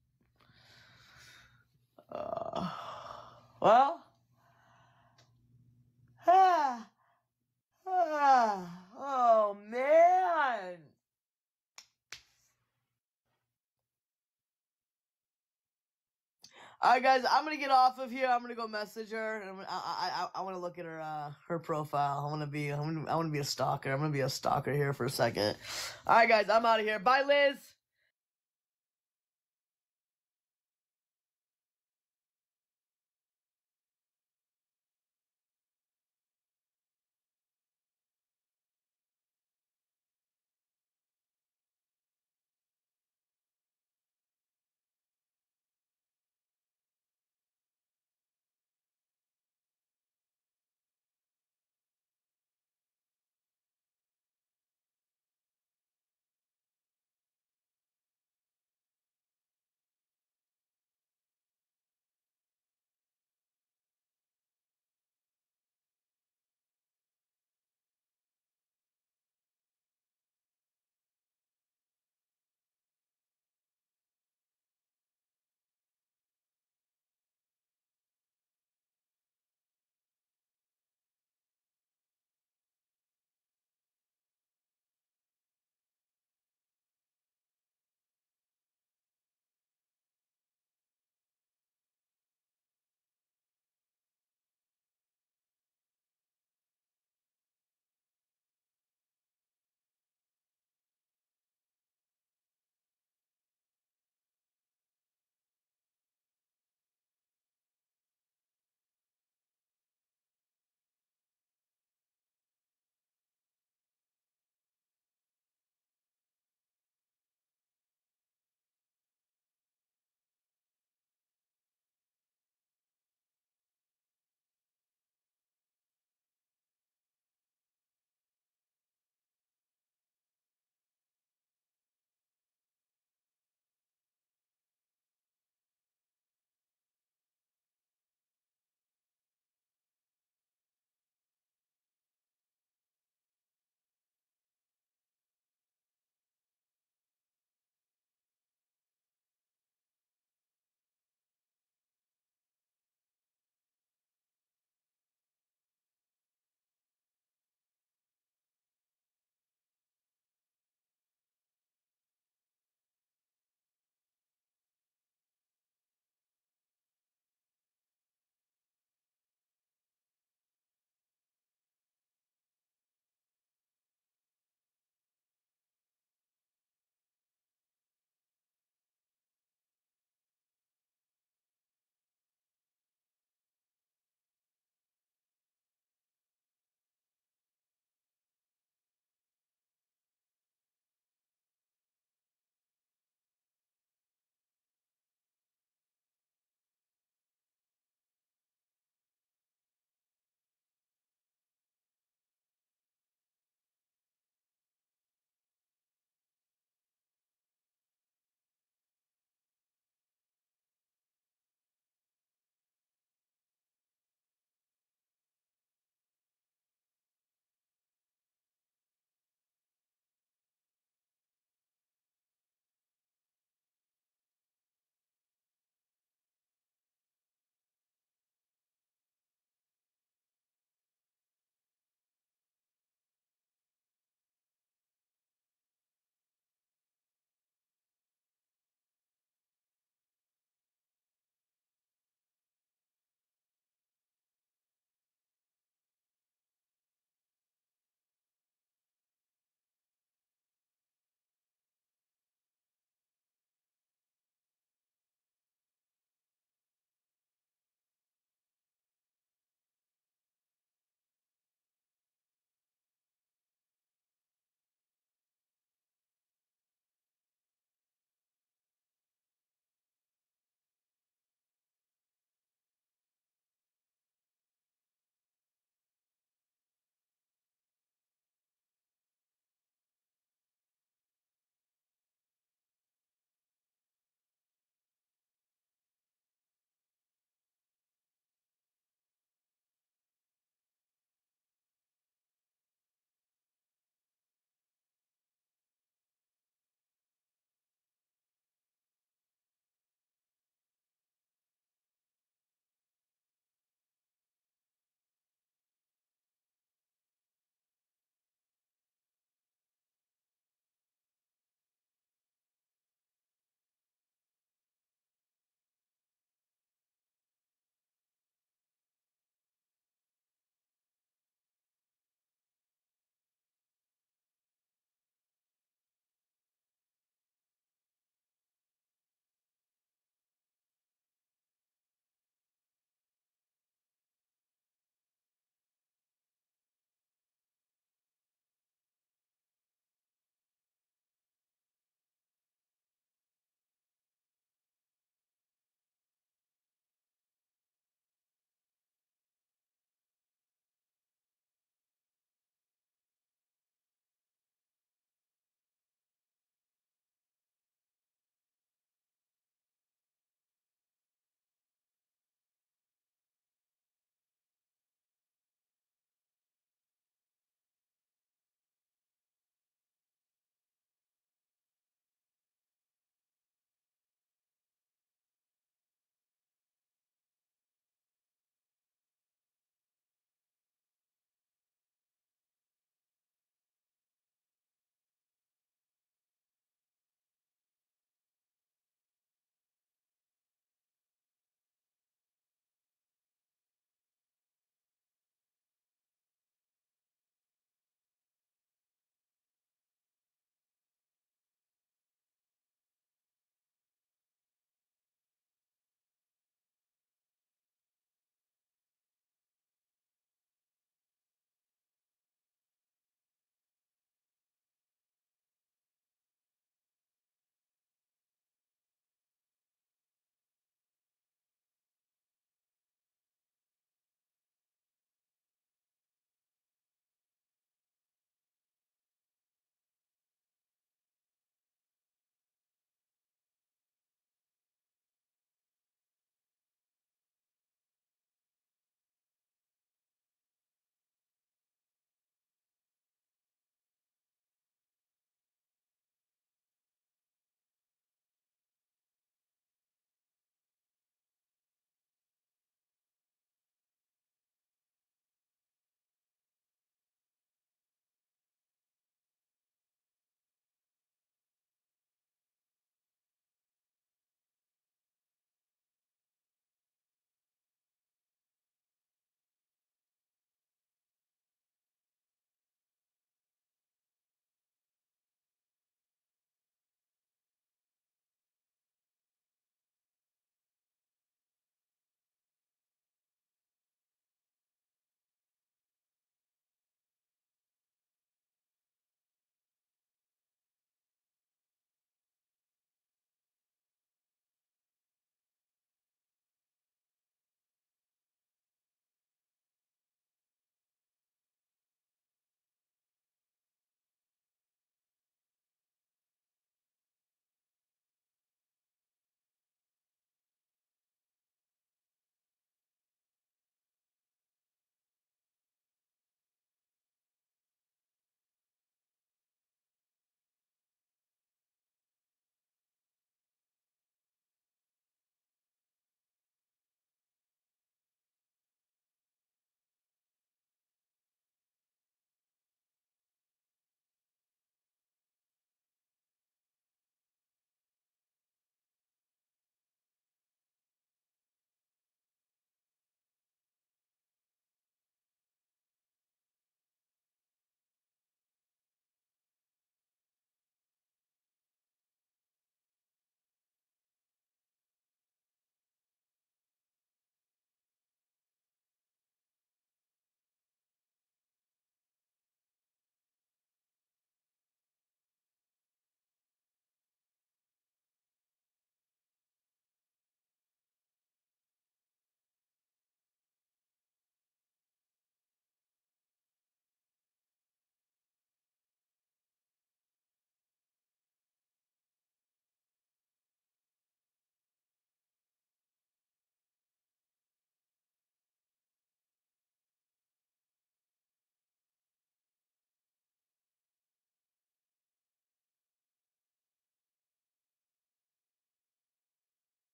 Well. Oh man. All right, guys, I'm gonna get off of here. I'm gonna go message her, and I want to look at her profile. I want to be a stalker. I'm gonna be a stalker here for a second. All right, guys, I'm out of here. Bye, Liz.